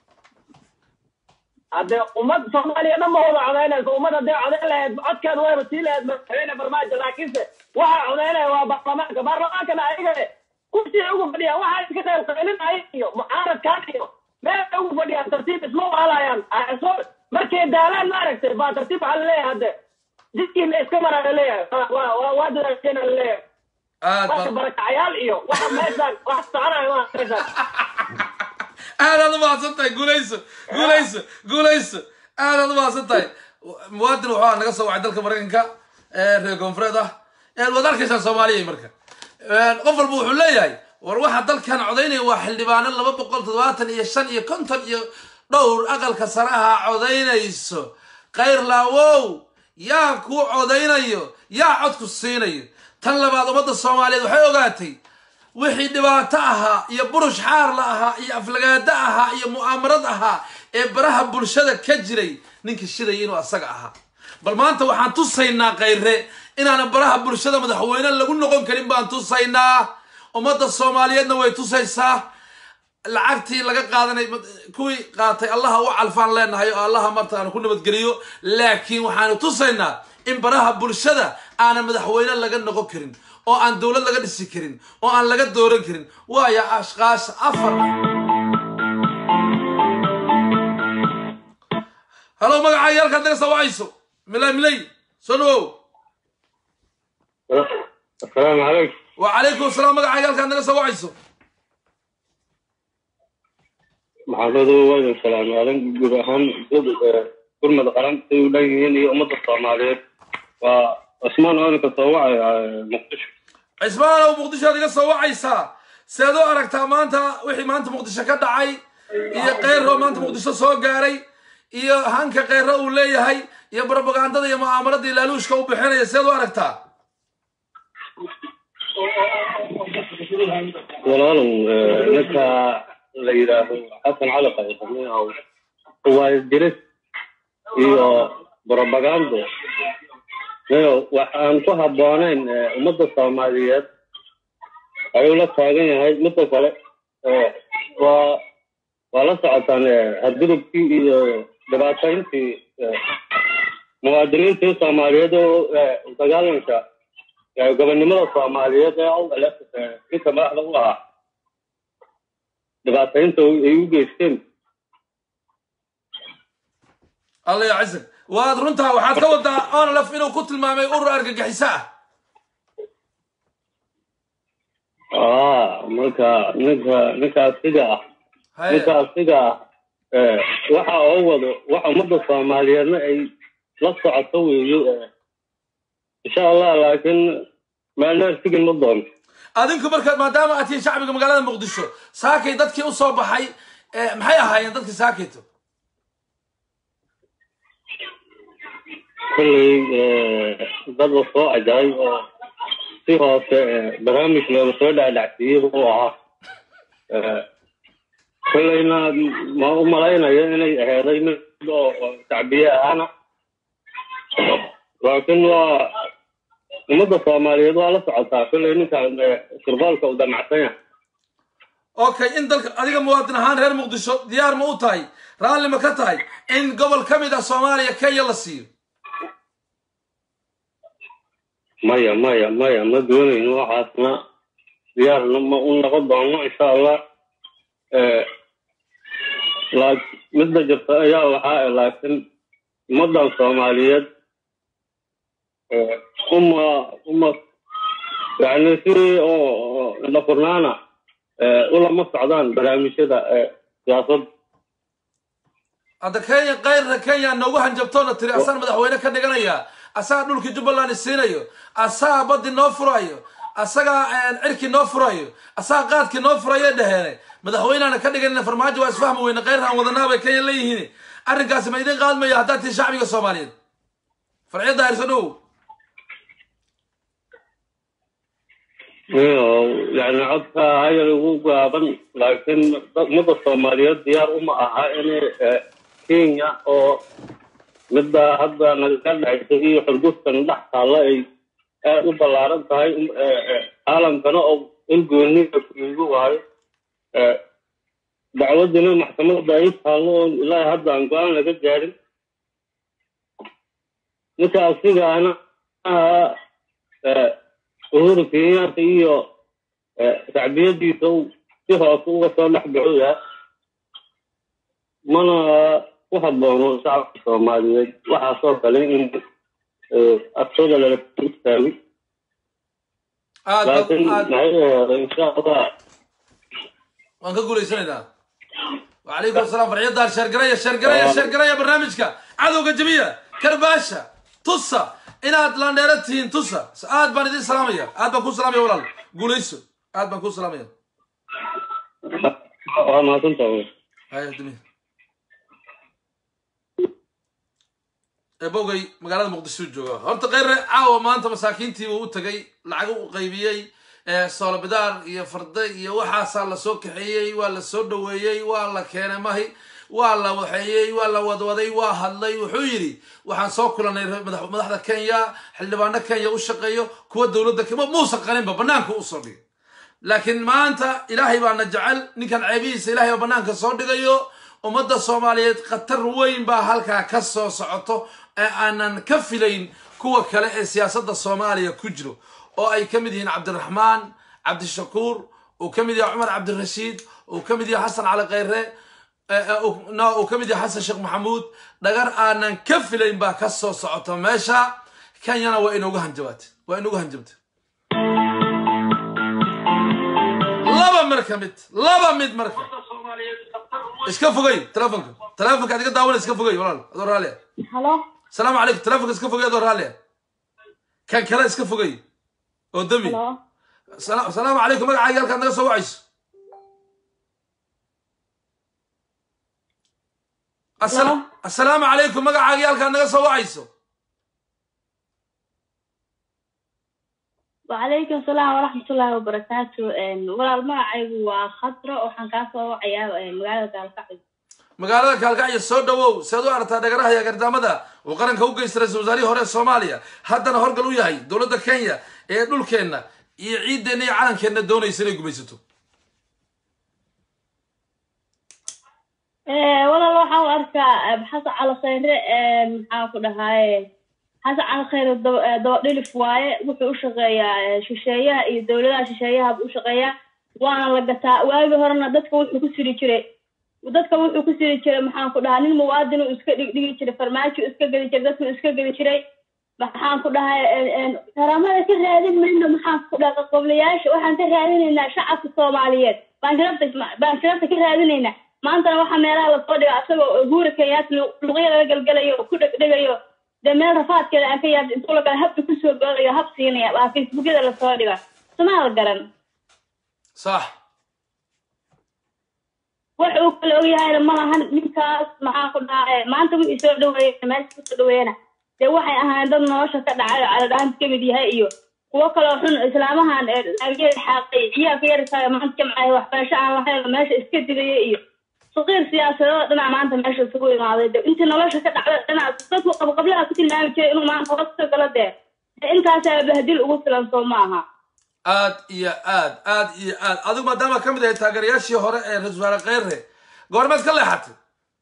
هذا أمد صوماليا ما هو عضينا أمد هذا عضينا عدكان وين بسيلة مدحين برماج لكن واحد عضينا وبرلمان كان أيجي كل شيء يقول بدي واحد كذا القانون أيجي معارض كان ما يقول بدي ترتيب اسمه على يعني صور مركز دالان نارك تبى ترتيب عليه هذا جدي الإسكمر عليه وادر كنا عليه واحد برك عيال إيوه واحد ما يزال واحد صارنا ما يزال أنا ما صدقت قوليس أنا ما صدقت مواد الوحاة نقصوا عدلك مرينك ريكون فريدة الوضع كيسان صومالية مركا قفل بوحو ليهاي وروح عدل كان عضيني واحد لبانا لما بقول تضواتن يشان يكونتن دور أقل كسراها عضيني يسو غير لاوو يا كو عضيني يا عدكو الصيني تنلبا ضبط الصومالية وحيو قاتي wixii dhibaato aha iyo burush xaar la aha iyo aflagaada aha iyo mu'aamarad aha ee baraha bulshada ka jiray ninka shiday inuu asaga aha bal maanta waxaan tusaynaa qayre inaan baraha bulshada madaxweyne lagu noqon karin baan tusaynaa ummadda Soomaaliyeedna way tusaysaa lacagtii laga qaadanay kuwii qaatay Allah u calfaan leenahay oo Allah martaan ku nabad geliyo laakiin waxaan tusaynaa in baraha bulshada aan madaxweyne laga noqon karin oo aan dawlad laga dhisi karin oo aan laga dooran karin waaya ashqaas afar halo magacayaalka dadka sawayso milay soo السلام عليكم وعليكم السلام magacayaalka dadka sawayso محمد وين السلام عليكم جبهان كل قرن تولين يوم الصومالية وعثمان أنا كصوّع مقدشة عثمان أو مقدشة هذه كصوّعيسا سيدو أركتها ما أنت وحي ما أنت مقدشة كدعي إيه غيره ما أنت مقدشة صوّ جاري إيه هانك غيره ولا هاي يا بروباغندا يا مؤامرة دي لالوش كوب بحنا يا سيدو أركتها والله نكا ليرا حسن علقة أو هو جلس إيه بروباغندا waxaan ku habboonayn ummadda Soomaaliyeed ayuu la taagan yahay mid kale waa la socotaan hadgudubkii iyo dhibaatayntii muwaadiniintii Soomaaliyeed oo dagaalanka gobonimada Soomaaliyeed ee inta madaxda u ahaa dhibaataynta ay u geysteen الله يعزك واد رنتها وحاد كودا أنا لف إنه كتل ما يقول أرجع حساء نكا سجا waxa oo wado waxa umada Soomaaliyeedna ay la socoto weeyo insha Allah laakiin ma leertigin ma doon adinku marka maadaama aad shacbiga magaalada Muqdisho saakay dadkii u soo baxay maxay ahaayeen dadkii saakayto كل ضد الصوع جاي فيها برامج للرسول على العتيب وها كلنا ما هم راينا يعني هذا من تعبية أنا لكن ومدة الصومالية ولا صعدتها كلنا كان شربالك ودمعتين okay in dalka adiga muwaadin ahaan reer muqdisho diyaar ma u tahay raalli ma ka tahay in gobol ka mid ah Soomaaliya Kenya la siiyo maya ma doonayno waxaasna diyaarna ma u noqon doono insha Allah laakiin midda jirta ayaa waxaa laakiin ummadan Soomaaliyeed umma yani si oo la furnaana ulama socdaan barnaamijyada siyaasadda hadda Kenya qayrka Kenya noogu hanjabtoona tiri asan madaxweyne ka dhiganaya asaga dhulkii Jubbaland siinayo asaga badi noo furayo asaga cirki noo furayo asaga qaadki noo furayo dhaheene madaxweynena ka dhiganina farmaajo waa isfahmo weyna qayraan wadanaabay Kenya leeyihiin arrinkaas ma idin qaadmaya hadda tii shacbiga Soomaaliyeed farciyada hirsadoo يعني عدها هاي الوجوه لكن مدى الصوماليات ديار أها إن كينيا أو مدى هذا نقدر عيسوي حدود كنلح الله وبلارن هاي عالم كنا أو الجوني كيلو هاي دعوة دنا محكمة ضعيف الله لا هذا عنقان لقد جاري متأسف أنا ظهور فيها في تعبير سو فيها صوغة صالح بعوها منا وحضروا شعب الصومالي وحصل لين أقصد للتساوي لكن إن شاء الله وأنك قولي سنة وعليكم السلام فرعية دار شرقرية برنامجك عدوك الجميع كرباشة تصة inaad landheeratihiin tusa aad baan idin salaamaya aad baan ku salaamaya walaal guulayso aad baan ku salaamaya ma santahay hay dimi bogay magaalada Muqdisho jooga horta qeyre caawa maanta masaakiintii uu tagay lacag u qaybiyay soolabadaar iyo farda iyo waxaas la soo kaxeeyay waa la soo dhaweeyay waa la keenay mahi waa la waxeeyay waa la wadwaday waa hadlay wuxuu yiri waxaan soo kulanay madaxda Kenya xildhibaanada Kenya u shaqeeyo kuwa dawladda kama muusan qalinba banaanka u soo dhigay laakiin maanta ilaahay baa najcal ninkan ceebihiisa ilaahay banaanka soo dhigayo ummadda Soomaaliyeed qatar weyn baa halka ka soo socoto aanan ka filayn kuwa kale ee siyaasadda Soomaaliya ku jiro oo ay kamid yihiin Cabdiraxmaan Cabdishakuur oo kamid yahay Umar Cabdirashiid oo kamid yahay Xasan Cali Khayre oo kamid yahay Xasan Sheekh Maxamuud dhagar aanan ka filayn baa ka soo socoto meesha Kenyana waa inoogu hanjabtay laba mid marka iska fogay telefonka adiga daawan iska fogay walaal adoo raali halo salaam alaykum telefonka iska fogay adoo raali kan kale iska fogay oo dami salaam alaykum magacaaga halka naga soo wacayso السلام عليكم مقع عيالك أنا سوى عيسو وعليكم السلام ورحمة الله وبركاته ولا المقع هو خطرة وحنكاسو عيال مقالة كالقاعية السوداء سيدو أرتا دقراها يا قردامدا وقرن كوكيس رئيس وزاري هوري الصوماليا حتى نهار قالوا ياهي دولة كينيا دول كينا يعيد ديني عالم كينا دوني يسيريكو بيستو والله waxaan arkaa xasan cali khayre maxaa ku dhahay xasan cali khayre dawdhilif waaye wuxuu u shaqeeyaa shisheeyaha iyo dawladaha shisheeyaha u shaqeeyaa waana la gataa waagi horena dadka wuxuu ku siri jiray maxaan ku dhahay nin muwaadin uu iska dhigi jiray farmaajo iska geli jiray dadku iska geli jiray maxaan ku dhahay karamada ka raadin mayno maxaan ku dhahay qoblayaasha waxaan ka raadinaynaa shacabka Soomaaliyeed baan shirabta ka raadinaynaa maanta waxa meelaha la soo dhigaa asagoo guura kayaas luqyada la galgalayo ku dhagayo dameel rafaadkeeda aan ka yaab intuu laga habta ku soo galayo hab siinaya waa facebookyada la soo dhigaa Soomaal garan صح wuxuu kale oo yahay malahan ninkaas maxaa ku dhacay maanta wixii soo dhaweeyay meel ku soo dhaweeyna de waxay ahaan dad nolosha ka dhacay cala dhaan ka mid yahay iyo kuwa kale oo xun islaamahan ee xaqay ciyaarka yarka maanta jamcay wax barasho aan lahayn meesha iska digay iyo صغير سياسة أنا ما عندهم عشان تقول هذا أنت نلاش كتعب أنا تطلق قبلها كنت نعمل شيء إنه ما أنت قصة قلده أنت هسه بهدل وصل أنصو معها aad iyo aad adigu maadaama ka mid ahay taageerayaashii hore ee ra-iisul wasaare kheyre goormeed ka leexatay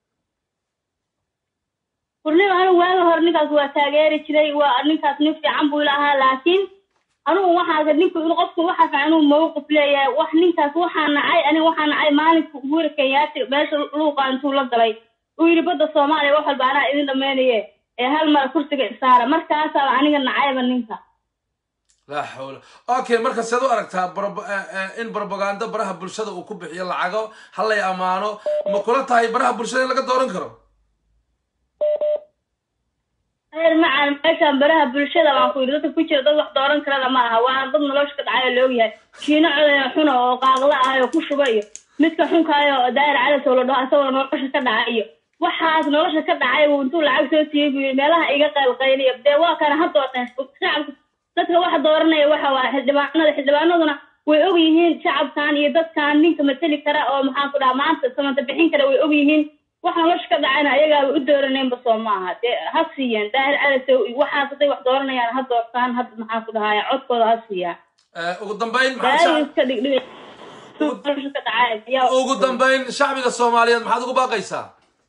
ورنيم أنا وين هرنيكاس وتاجر شيء وأرنيكاس نفسي عم بقولها لكن أنا واحد نيك القصة واحد عنه موقف ليا وحنيكاس واحد عاي أنا واحد عاي مالك كبور كيات باش لوقا أنتو لقلي ويربط الصومالي واحد بعنا إذن لمانية هل كرسي إسارة مركز أنا كنا عاي بنيكا لا حول اوكي marka sidoo aragtaa in propaganda baraha bulshada uu ku bixiyo lacago hal ay amaano ma kula tahay baraha bulshada laga dooran karo مع المشان برها بالشدة ما أقول إذا كنت تقول واحد دوران كذا معها وأنا ضمن لوش كده على لوجها شينا على حنا وقاغلا أيوة كل شوية مثل حنك أيوة داير على سولا ده سولا نوش كده أيوة وحاس نوش كده أيوة وانتوا لعب تيجي مالها إيجا الغيري يبدأ وكان هذا شعب تدخل واحد دورنا واحد حدبانا ويأويهين شعب ثاني يدك كان نيك مثلي كرا أو محاكرة ما أنت سمعت بحين كده ويأويهين waxaan la shaqada ayna ayaga u dooraneen ba Soomaaliya hasiyan daahir aad waxa taday wax dooranayaan had doortaan had maxaa ku dhahay codkooda hasiya ugu dambeyn ugu dambeyn shacbiga Soomaaliyeed maxaad ugu baaqaysaa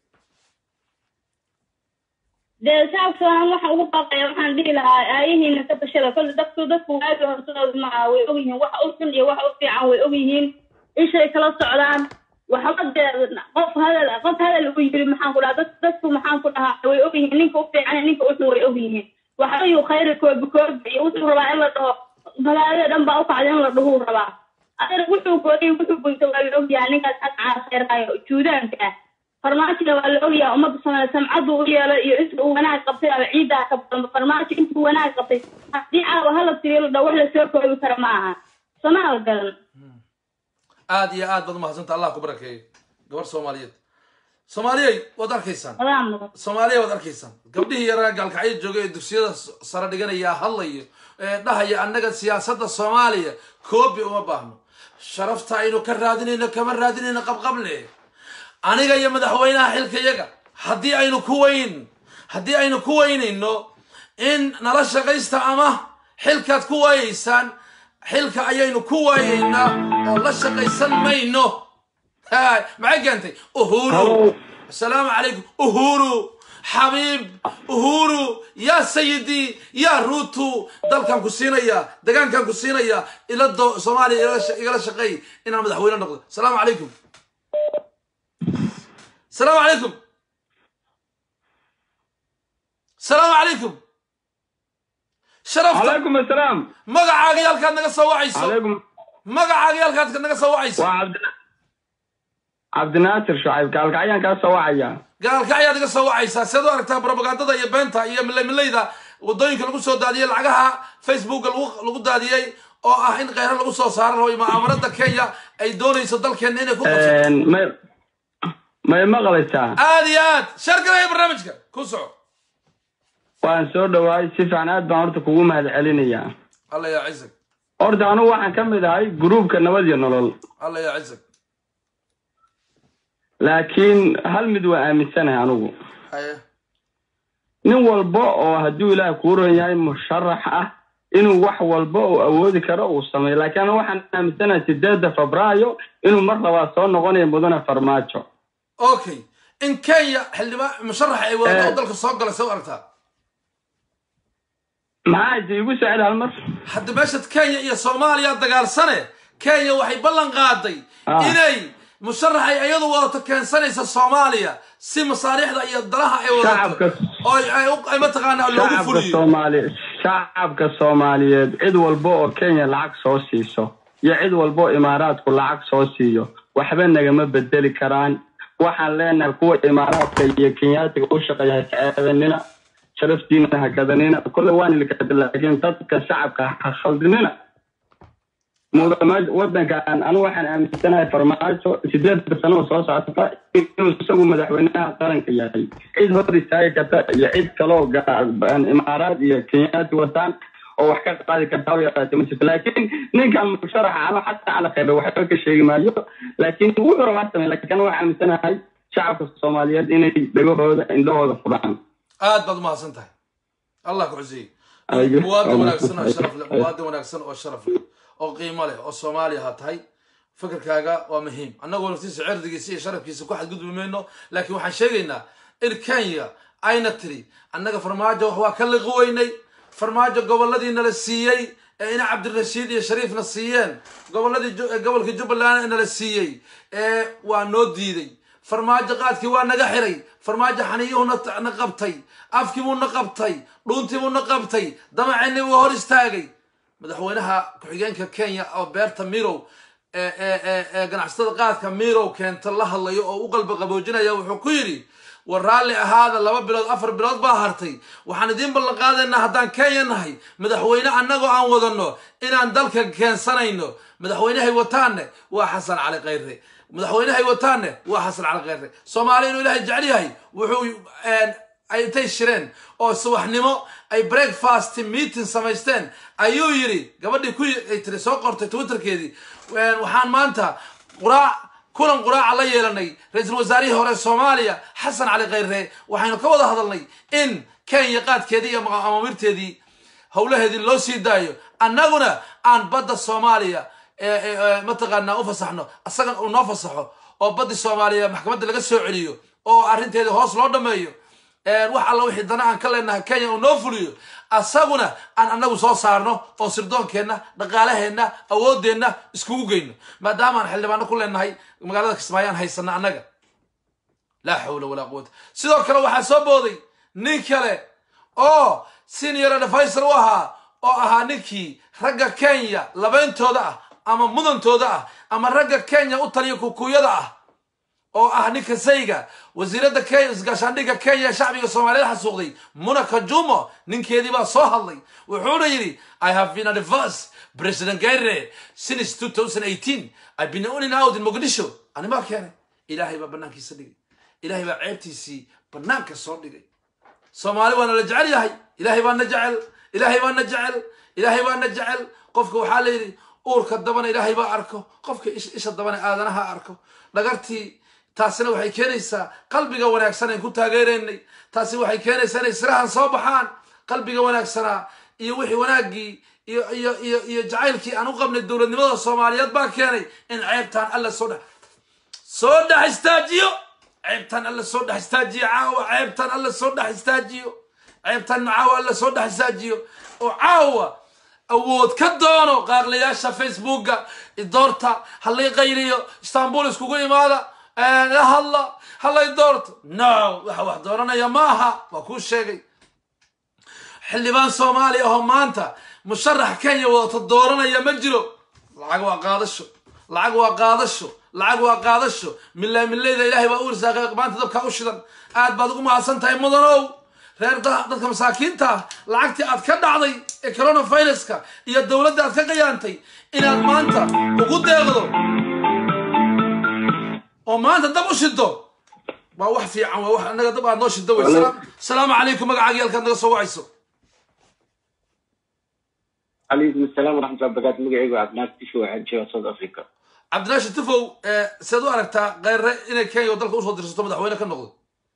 shacabka waxaan ugu baaqayaa waxaan dhihi lahaa ayahiina ka tashada kul dadku aad u hortooda ma way ogyihiin wax u xun iyo wax u fiican way ogyihiin ishay kala socdaan وحمد قف هذا اللي يجري محن كلها بس محن كلها ويأبيه نيك وفي نيك وإنه ويأبيه وحيو خير بكرب يوصل ربع إلا ده بلا دم بقى وقعدين الظهور ربع أنا وحو كوري وحو بنتوا ويأبيه يعني كان على خير هاي جودان كه فرماتي لو الأولياء أمد سمعوا ويا يسووا وانا قبتي عيدا قبل فرماتي أنتوا وانا قبتي دي على وهلا تصير ده ولا سيركوا يوصل معها سمعوا قال aad iyo aad bad mahadsantahay Allah ku barakeeyo gabar Soomaaliyeed wad arkaysan Soomaaliyeed wad arkaysan gabdhihii yaraa galkacay joogay dugsiyada sare dhiganaya hadlayo dhahaya annaga siyaasadda Soomaaliya koobi uma baahno sharafta aynu ka raadinayno kama raadinayno qabqable aniga iyo madaxweynaha xilkayaga hadii aynu ku weynayno in nala shaqaysta ama xilkaad ku waayaysan xilka ayaynu ku waayeynaa oo la shaqaysan mayno هاي معك أنت أهورو السلام عليكم أهورو حبيب أهورو يا سيدي يا روتو دل كان كسينيا دكان كان كسينيا إلى الدو صومالي إلى شقي إننا مدحوين النقطة السلام عليكم السلام عليكم السلام عليكم شرفت عليكم السلام مقع عقيال كان نقص وعيسو عليكم مقع عقيال كان نقص وعيسو عبد الناصر شعيب قال كعيان كان سواعيا قال كعيان كان سواعيسا سيدو أركتها بروباغاندا يا بنتا يا مليدا ودوينك لغو سو داديه لعغها فيسبوك لغو داديه oo in qeyran lagu soo saaro oo maamuladda Kenya ay doonayso dalkeena inay ku qabsato ma maqlaysaa aad shargalay barnaamijka ku soco waan soo dhawaay si fiican aad baan horta kugu mahad celinayaa Allah ya izak horta anu waxaan ka mid ahay groupka nabad iyo nolol Allah ya izak laakiin hal mid waa aaminsanahay anugu haye nin walba oo hadduu Ilaahay ku roon yahay musharax ah inuu wax walba oo awoodi karo uu sameeyo laakiin waxaan aaminsanahay 8 Febraayo inuu mar labaad soo noqonayo mudane farmaajo okay in Kenya xilliba musharax ay wada dalka soo galay soo aragtaa ما يجيبوا سعد هالمر حد ماشت كينيا يا صوماليا دقال سنة كينيا وحي بلن قاضي إني مشرح أيضا ورطة كان سنة الصوماليا سي مصاريح ذا يدرها أي ما تغانا شعبك الصومالي عيد والبو كينيا العكس سوسيسو يا عيد والبو إمارات كل عكس سوسيو وحبنا جماعة بدل كران وحن لنا قوة إمارات كينيات وشقة يتعبننا شرفتينا هكذا نينا كل وان اللي كتب لكن تطلق الشعب كخلدنا موضوع ودنا كان أنا واحد عم سنة فرماجو سديت سنة وصوص عطفة إنه سووا مدحونا قرن كياتي عيد هذي ساي كتا يعيد كلو عن إمارات كينيات وطن أو حكاية قاضي كتاوي تمشي لكن نكمل مشرح على حتى على خير وحكاية الشيء ماليو لكن هو رواتنا لكن واحد عم سنة هاي شعب الصوماليات إنه يدقوا عنده هذا القرآن بض ما سنتها الله كعزي مواد وناكسن وشرف مواد وناكسن وشرف oo qiimo leh oo soomaaliya ha tahay fikirkaaga waa muhiim annagoo naftiisa cirdigiisa iyo sharafkiisa ku xadgudbi mayno laakiin waxaan sheegaynaa in kenya ayna tiri annaga farmaajo wax waa ka liqi weynay farmaajo goboladiina la siiyey ee ina cabdirashiid iyo shariifna siiyeen gobolka jubbaland ina la siiyey waa noo diiday farmaajo qaadkii waa naga xiray farmaajo xaniyuhuna na qabtay afkiibuu na qabtay dhuuntiibuu na qabtay damaceennii wuu hor istaagay madaxweynaha ku-xigeenka kenya oo beerta mirow ganacsatada qaadka mirow keenta la hadlayo oo u qalbi qaboojinaya wuxuu ku yidhi war raalli ahaada 2 bilood 4 bilood baa hartay waxaan idiin ballan qaadaynaa haddaan kenya nahay madaxweyne annagoo aan wadano inaan dalka keensanayno madaxweynahay wataanne waa xasan cali khayre madaxweynahay wataanne waa xasan cali khayre soomaali inuu ilaahay jecel yahay wuxuu ay intay shireen oo subaxnimo ay breakfast meeting samaysteen ayuu yidhi gabadhii ku ay tiri soo qortay twitterkeedii waxaan maanta kulan quraaca la yeelanay ra-iisul wasaarihii hore soomaaliya xasan cali khayre waxaynu ka wada hadalnay in kenya qaadkeedii iyo amaamirteedii howlaheedii loo sii daayo annaguna aan badda soomaaliya mataqaanaa u fasaxno asagan uu noo fasaxo oo baddi soomaaliya maxkamadda laga soo celiyo oo arrinteedii hoos loo dhameeyo wax alla wixii dana aan ka leenahay kenya uu noo fuliyo asaguna aan annagu soo saarno oo sirdoonkeenna dhaqaalaheenna awoodeenna iskugu geyno maadaama aan xildhibaano ku leenahay magaalada kismaayo aan haysana annaga laa xawla walaa quwata sidoo kale waxaa soo booday nin kale oo senior advisor u ahaa oo ahaa ninkii ragga kenya labeyntooda ah ama mudantooda ah ama ragga kenya u taliya kukuyada ah oo ah ninka sayga wasiiradda gaashaandhigga kenya shacbiga soomaaliyeed xasuuqday munaka jumo ninkeedii baa soo hadlay wuxuuna yidhi I have been advised President Gaire since 2018 I've been on and out in Mogadishu animaa keenay ilaahay baa banaankiisa dhigay ilaahay baa ceebtiisii banaanka soo dhigay soomaali waana la jecel yahay ilaahay baana jecel ilaahay baana jecel ilaahay baana jecel qofka waxaa la yidhi uurka dabana ilaahay baa arko qofka isha dabana aadanaha arko dhagartii taasina waxay keenaysaa qalbiga wanaagsan aan ku taageeraynay taasi waxay keenaysaa inay sirahan soo baxaan qalbiga wanaagsanaa iyo wixii wanaagii iyo jacaylkii aan u qabnay dowladnimada soomaaliyeed baa keenay in ceebtaan alla soo dhex istaajiyo ceebtaan alla soo dhex istaajiyo caawa ceebtaan alla soo dhex istaajiyo ceebtaan caawa alla soo dhex istaajiyo oo caawa awood ka doono qaaqlayaasha facebooka doorta halay qayliyo istanbul iskugu imaada هلا يدورت نو واحد دورنا يا ماها وكل حلبان صومالي هم مانتا مشرح كينيا وتدورنا يا مجرو العقوى قادشو من لا إذا إلهي بقول ساقيق ما أنت تبكى أشدا قاعد بعضكم عصنتها مدنو غير dadka masaakiinta lacagtii aad ka dhacday ee corona viruska iyo dawladda aad ka qayaantay inaad maanta ugu deeqdo oo maanta dab u shido waa wax fiican waa wax anaga dab aad noo shido way salaamu calaykum magacaaga halkaad naga soo wacayso عليكم السلام ورحمة الله وبركاته مقعي عبد الناصر تفو عن شيء صوت أفريقيا عبد الناصر تفو سيدو أركتا غير إنك كان يودلك أوصل درسته مدحوينك النقض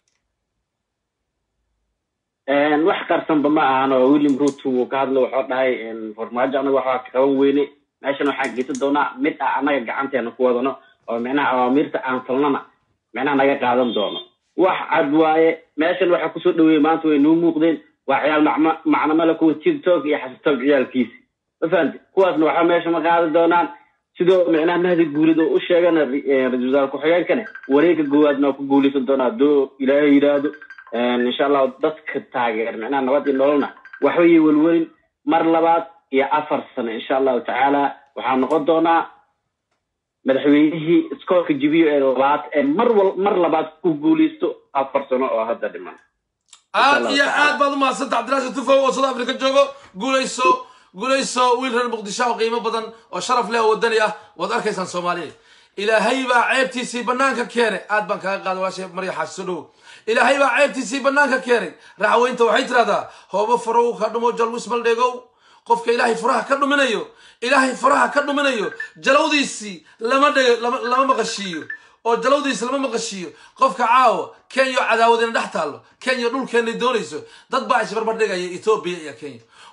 wax qarsan ba ma ahan oo William Ruto uu ka hadlo waxa dhahay farmaajo anaga waxa ka qaban weyne meeshan waxa geeso doona mid anaga gacanteena ku wadano oo meena awaamirta aan falnana meena naga qaadan doono wax cad waaye meeshan waxa ku soo dhaweey maanta way noo muuqdeen waa ciyaal macna malako TikTok iyo xasabta ciyaalkiis fahant kuwaasna waxa meesha ma qaadan doonaan sidoo meena nahdi guulido u sheegana ra'iisul wasaare ku xigeenkana wareega goowaadna ku guulisan doona doo ilaahay yiraahdo إن شاء الله ضدك تاجر معنا نودي نقولنا وحوي والوين مر لبات يا أفر سنة إن شاء الله تعالى وحنقضنا مدحويه سكوك جبيه لبات مر لبات كوجوليستو أفر سنة وهذا دمان. يا عاد بعض ما صدق عبد الرازق تفوق وصل أفريقيا جوجو قوليسو ويلر المقدشة وقيمة بدن وشرف له والدنيا وذلك إنسان صومالي إلى هيبة عيبتي سي بنانك كيري عاد بنك قال واشي مريح السلو إلى هيبة عيبتي سي بنانك كيري راحوا أنت وحيت هذا هو بفرو خدمو جلوس ملديجو قفك إلهي فرح كدو منيو إلهي فرح كدو منيو جلوديسي لما مغشيو أو جلوديسي لما مغشيو قفك عاو كان يو عداودين دحتالو كان يدول كان يدوريسو ضد باعش بربردقة إثيوبيا يا كان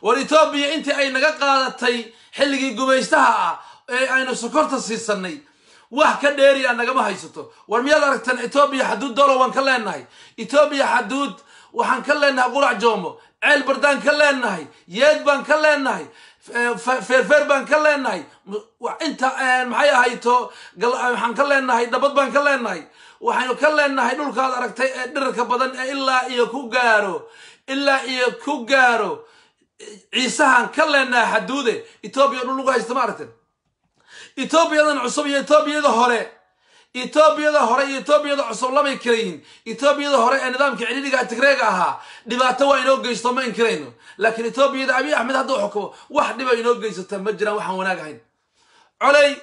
إثيوبيا أنت أي نقاطتي حلقي قبيستها أين سكرت السيسني wax ka dheeri aan naga ma haysato war miyaad aragtan Ethiopia xaduud dolo waan ka leenahay Ethiopia xaduud waxaan ka leenahay qurac joomo ceel bardaan ka leenahay yeed baan ka leenahay feer baan ka leenahay inta maxay ahayto waxaan ka leenahay dabad baan ka leenahay waxaanu ka leenahay dhulkaad aragtay ee dhirka badan ee ilaa iyo ku gaaro ciisahan ka leenahay xaduude Ethiopia dhul lagu haysto ma aragtan إثيوبيا عصب إثيوبيا هراء إثيوبيا عصب لا بيكرين إثيوبيا هراء النظام كعلي قاعد تقرأها دبعتوا ينوق جيش ما ينكرينه لكن إثيوبيا أبي أحمد هذا حكمه واحد دبا ينوق جيش تمجرا واحد وناقعين علي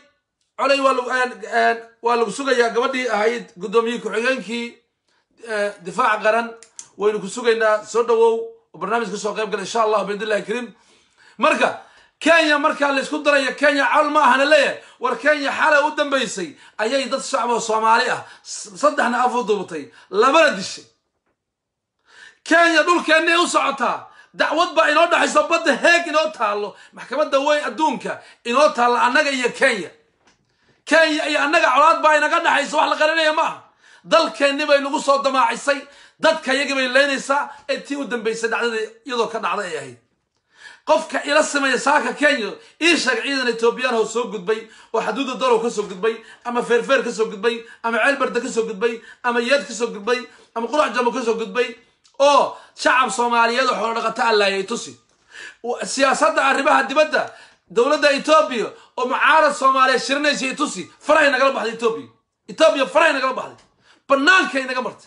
والو سوق يا قبدي هاي قدومي كحيانكي دفاع قرن وينو سوق إن صدقوا وبرنامج كسوق قبل إن شاء الله بإذن الله الكريم مركا كينيا مركا اللي اسكو دريا كينيا علما هنا ليه ور كينيا حاله ودن بيسي ايي دد شعب الصوماليه صدحنا افو دوبتي لبنا دشي كينيا دول كاني u socota dacwad ba inoo dhaxayso badda heeg inoo taalo maxkamadda way adduunka inoo taalo annaga iyo Kenya iyo annaga colaad ba inaga dhaxayso wax la qaranaya ma dalkeeni bay nagu soo damaacisay dadka iyaga bay leenaysaa intii u dambeysay dhacdada iyadoo ka dhacday ay ahayd qofka ila sameeyo saaka Kenya ishaag ciidan Ethiopian oo soo gudbay oo xuduudda daro ka soo gudbay ama feerfeer ka soo gudbay ama ceelbarda ka soo gudbay ama yeed ka soo gudbay ama qurac jamo ka soo gudbay oo shacab Soomaaliyeed oo xoolo dhaqata allaayay tusi siyaasadda arrimaha dibadda dawladda Ethiopia oo mucaarad Soomaaliyeed shirnaysi tusi faray naga baxday Ethiopia faray naga baxday banaanka inaga martay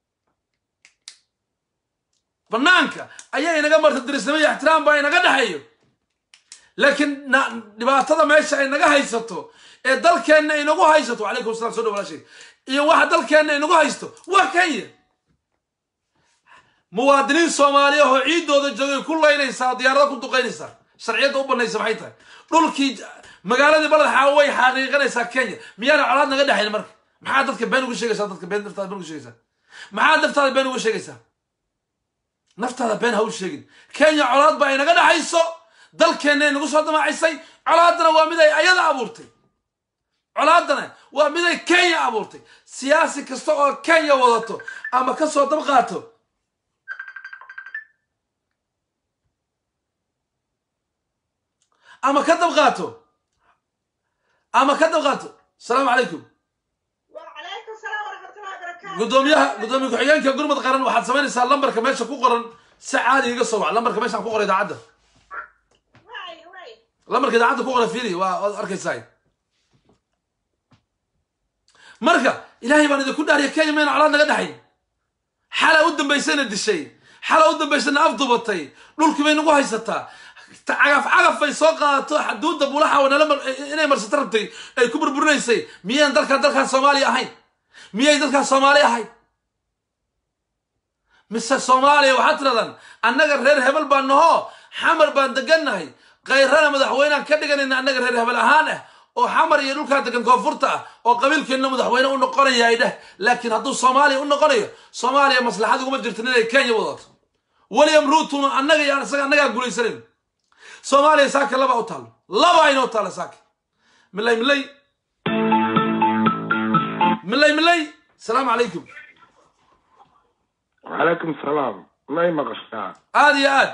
banaanka ayaa inaga martay dirisnimada ixtiraam baa inaga dhaxayo laakiin dhibaatada meesha ay naga haysato ee dalkeena inagu haysato alaykum salaam soo dhawaashay iyo waxa dalkeena inagu haysto waa Kenya muwaadiniin Soomaaliya oo ciidooda joogay ku leeynaysa diyaarada ku duqeynaysa sharciyada u banaysa maxay tahay dhulkii magaalada balad way xaqiiqanaysa Kenya miyana colaad naga dhaxayn marka maxaa dadka been ugu sheegaysaa dadka been dartaa been ugu sheegaysaa maxaa dartaa been ugu sheegaysaa naftada been hawl sheegin Kenya colaad baa inaga dhaxayso dalkeena inagu soo damaacisay colaadna waa mid ay ayada abuurtay colaadna waa mid ay Kenya abuurtay siyaasi kasta oo Kenya wadato ama ka soo dab qaato ama ka dab qaato السلام عليكم وعليكم السلام ورحمة الله وبركاته قدومي كحيانك قرمة قرن واحد سمعني سال لمبر كماشا كو قرن ساعة يقص صوع لمبر كماشا كو قرن يتعدى لمبر كده عدى كو قرن فيني واركي ساي مركا إلهي بان إذا كنا هريكاين مين عرادنا قد حين حالة ودن بيسين الدشي حالة ودن بيسين أفضل بطي نقول كمين نقول هاي ستا عقف في سوق حدود بولاحة وانا لما إني مرسل تربتي كبر برنيسي ميان دلكان صوماليا هاي ميان دلكان صوماليا هاي مس الصومالي وحتى لذن النجر هير هبل بانه حمر بان دقنا هاي غيرنا مدحوينا كدقنا إن النجر هير هبل أهانه وحمر يقول كانت كان كفرته وقبيل كنا مدحوينا ونقرن يا إيده لكن هذا الصومالي ونقرن صوماليا مصلحتكم مجرتنا كان يوضط ولا يمرتون النجر يعني سجى النجر قولي سلم صوماليا ساكن لبا أوتال لبا إنه أوتال ساكن ملي السلام عليكم وعليكم السلام ما يمغشنا عادي عاد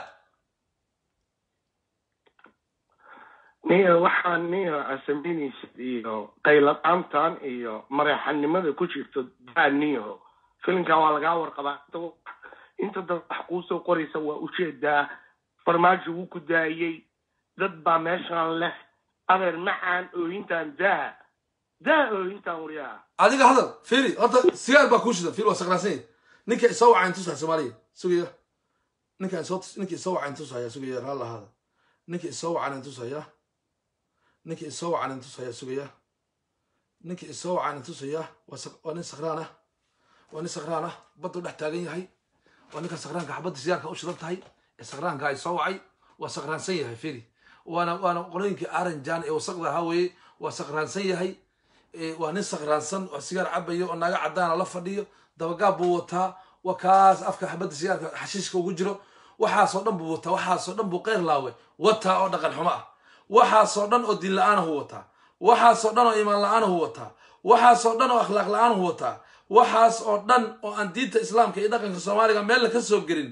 نية waxaan niyo asaminaysa iyo qaylad aantan iyo marixanimada ku jirto daaniyo filimka waa laga warqabaa inta dad xaquuso qoraysa waa u jeedaa farmaajo uu ku daayay dad baa meeshan leh adeer macaan oo intaan oo intaan wariyaa adiga hadal fiiri horta sigaar baa ku shida fiir waa saqraasay ninka soo wacay intuu Soomaaliya sugiya ninka soo wacay intuu sugiya hal hada ninka soo wacay intuu sugiya ninka soo wacay intuu sugiya ninka soo wacay intuu sugiya waa nin saqraana badu dhex taagan yahay waa ninka saqraanka xabada sigaarka u shidan tahay saqraanka ay soo wacay waa saqraansan yahay fiiri وانا قرينك ارنجان او سقدا هاوي وسقرانسن yahay waa nin saqraansan oo sigaar cabayo oo naga cadaan la fadhiyo dabaqaab buu wataa wakaas afka xabada sigaarka xashiishka ugu jiro waxaasoo dhan buu wataa waxaasoo dhan buu qeyr laawe wataa oo dhaqan xumo ah waxaasoo dhan oo diin la-aanahu wataa waxaasoo dhan oo iimaan la-aanahu wataa waxaasoo dhan oo akhlaaq la-aanhu wataa waxaas oo dhan oo aan diinta islaamka iyo dhaqanka soomaaliga meelna ka soo gelin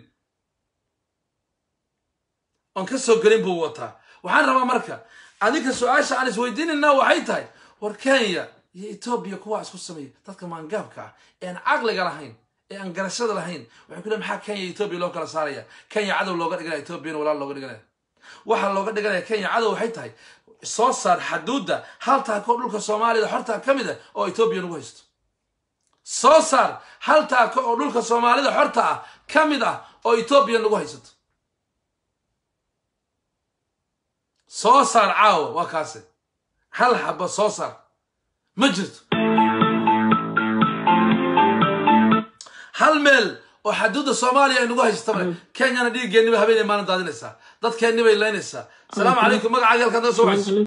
oon ka soo gelin buu wataa waxaan rabaa marka adinka su-aasha aan isweydiinayna waxay tahay war kenya iyo etoobiya kuwaa isku sameeya dadka maangaabka ah ee aan caqliga lahayn ee aan garashada lahayn waxay ku leeyihin maxaa kenya iyo etoobiya loo kala saaraya kenya cadow looga dhiganaya etoobiyana walaal looga dhiganaya waxaa looga dhiganaya kenya cadow waxay tahay soo saar xaduudda hal taako dhulka soomaalida xortaa ka mid ah oo etoobiya nagu haysto soo saar hal taako oo dhulka soomaalida xorta ah ka mid ah oo etoobiya nagu haysato soo saar caawa waa kaase hal xaba soo saar ma jirto hal meel oo xaduudda soomaaliya ay nagu haysataba kenyana dhiiggeenniba habeenay maalin daadinaysaa dadkeenni bay laynaysaa asalaamu calaykum magacaaga halkaad naga soo wacayso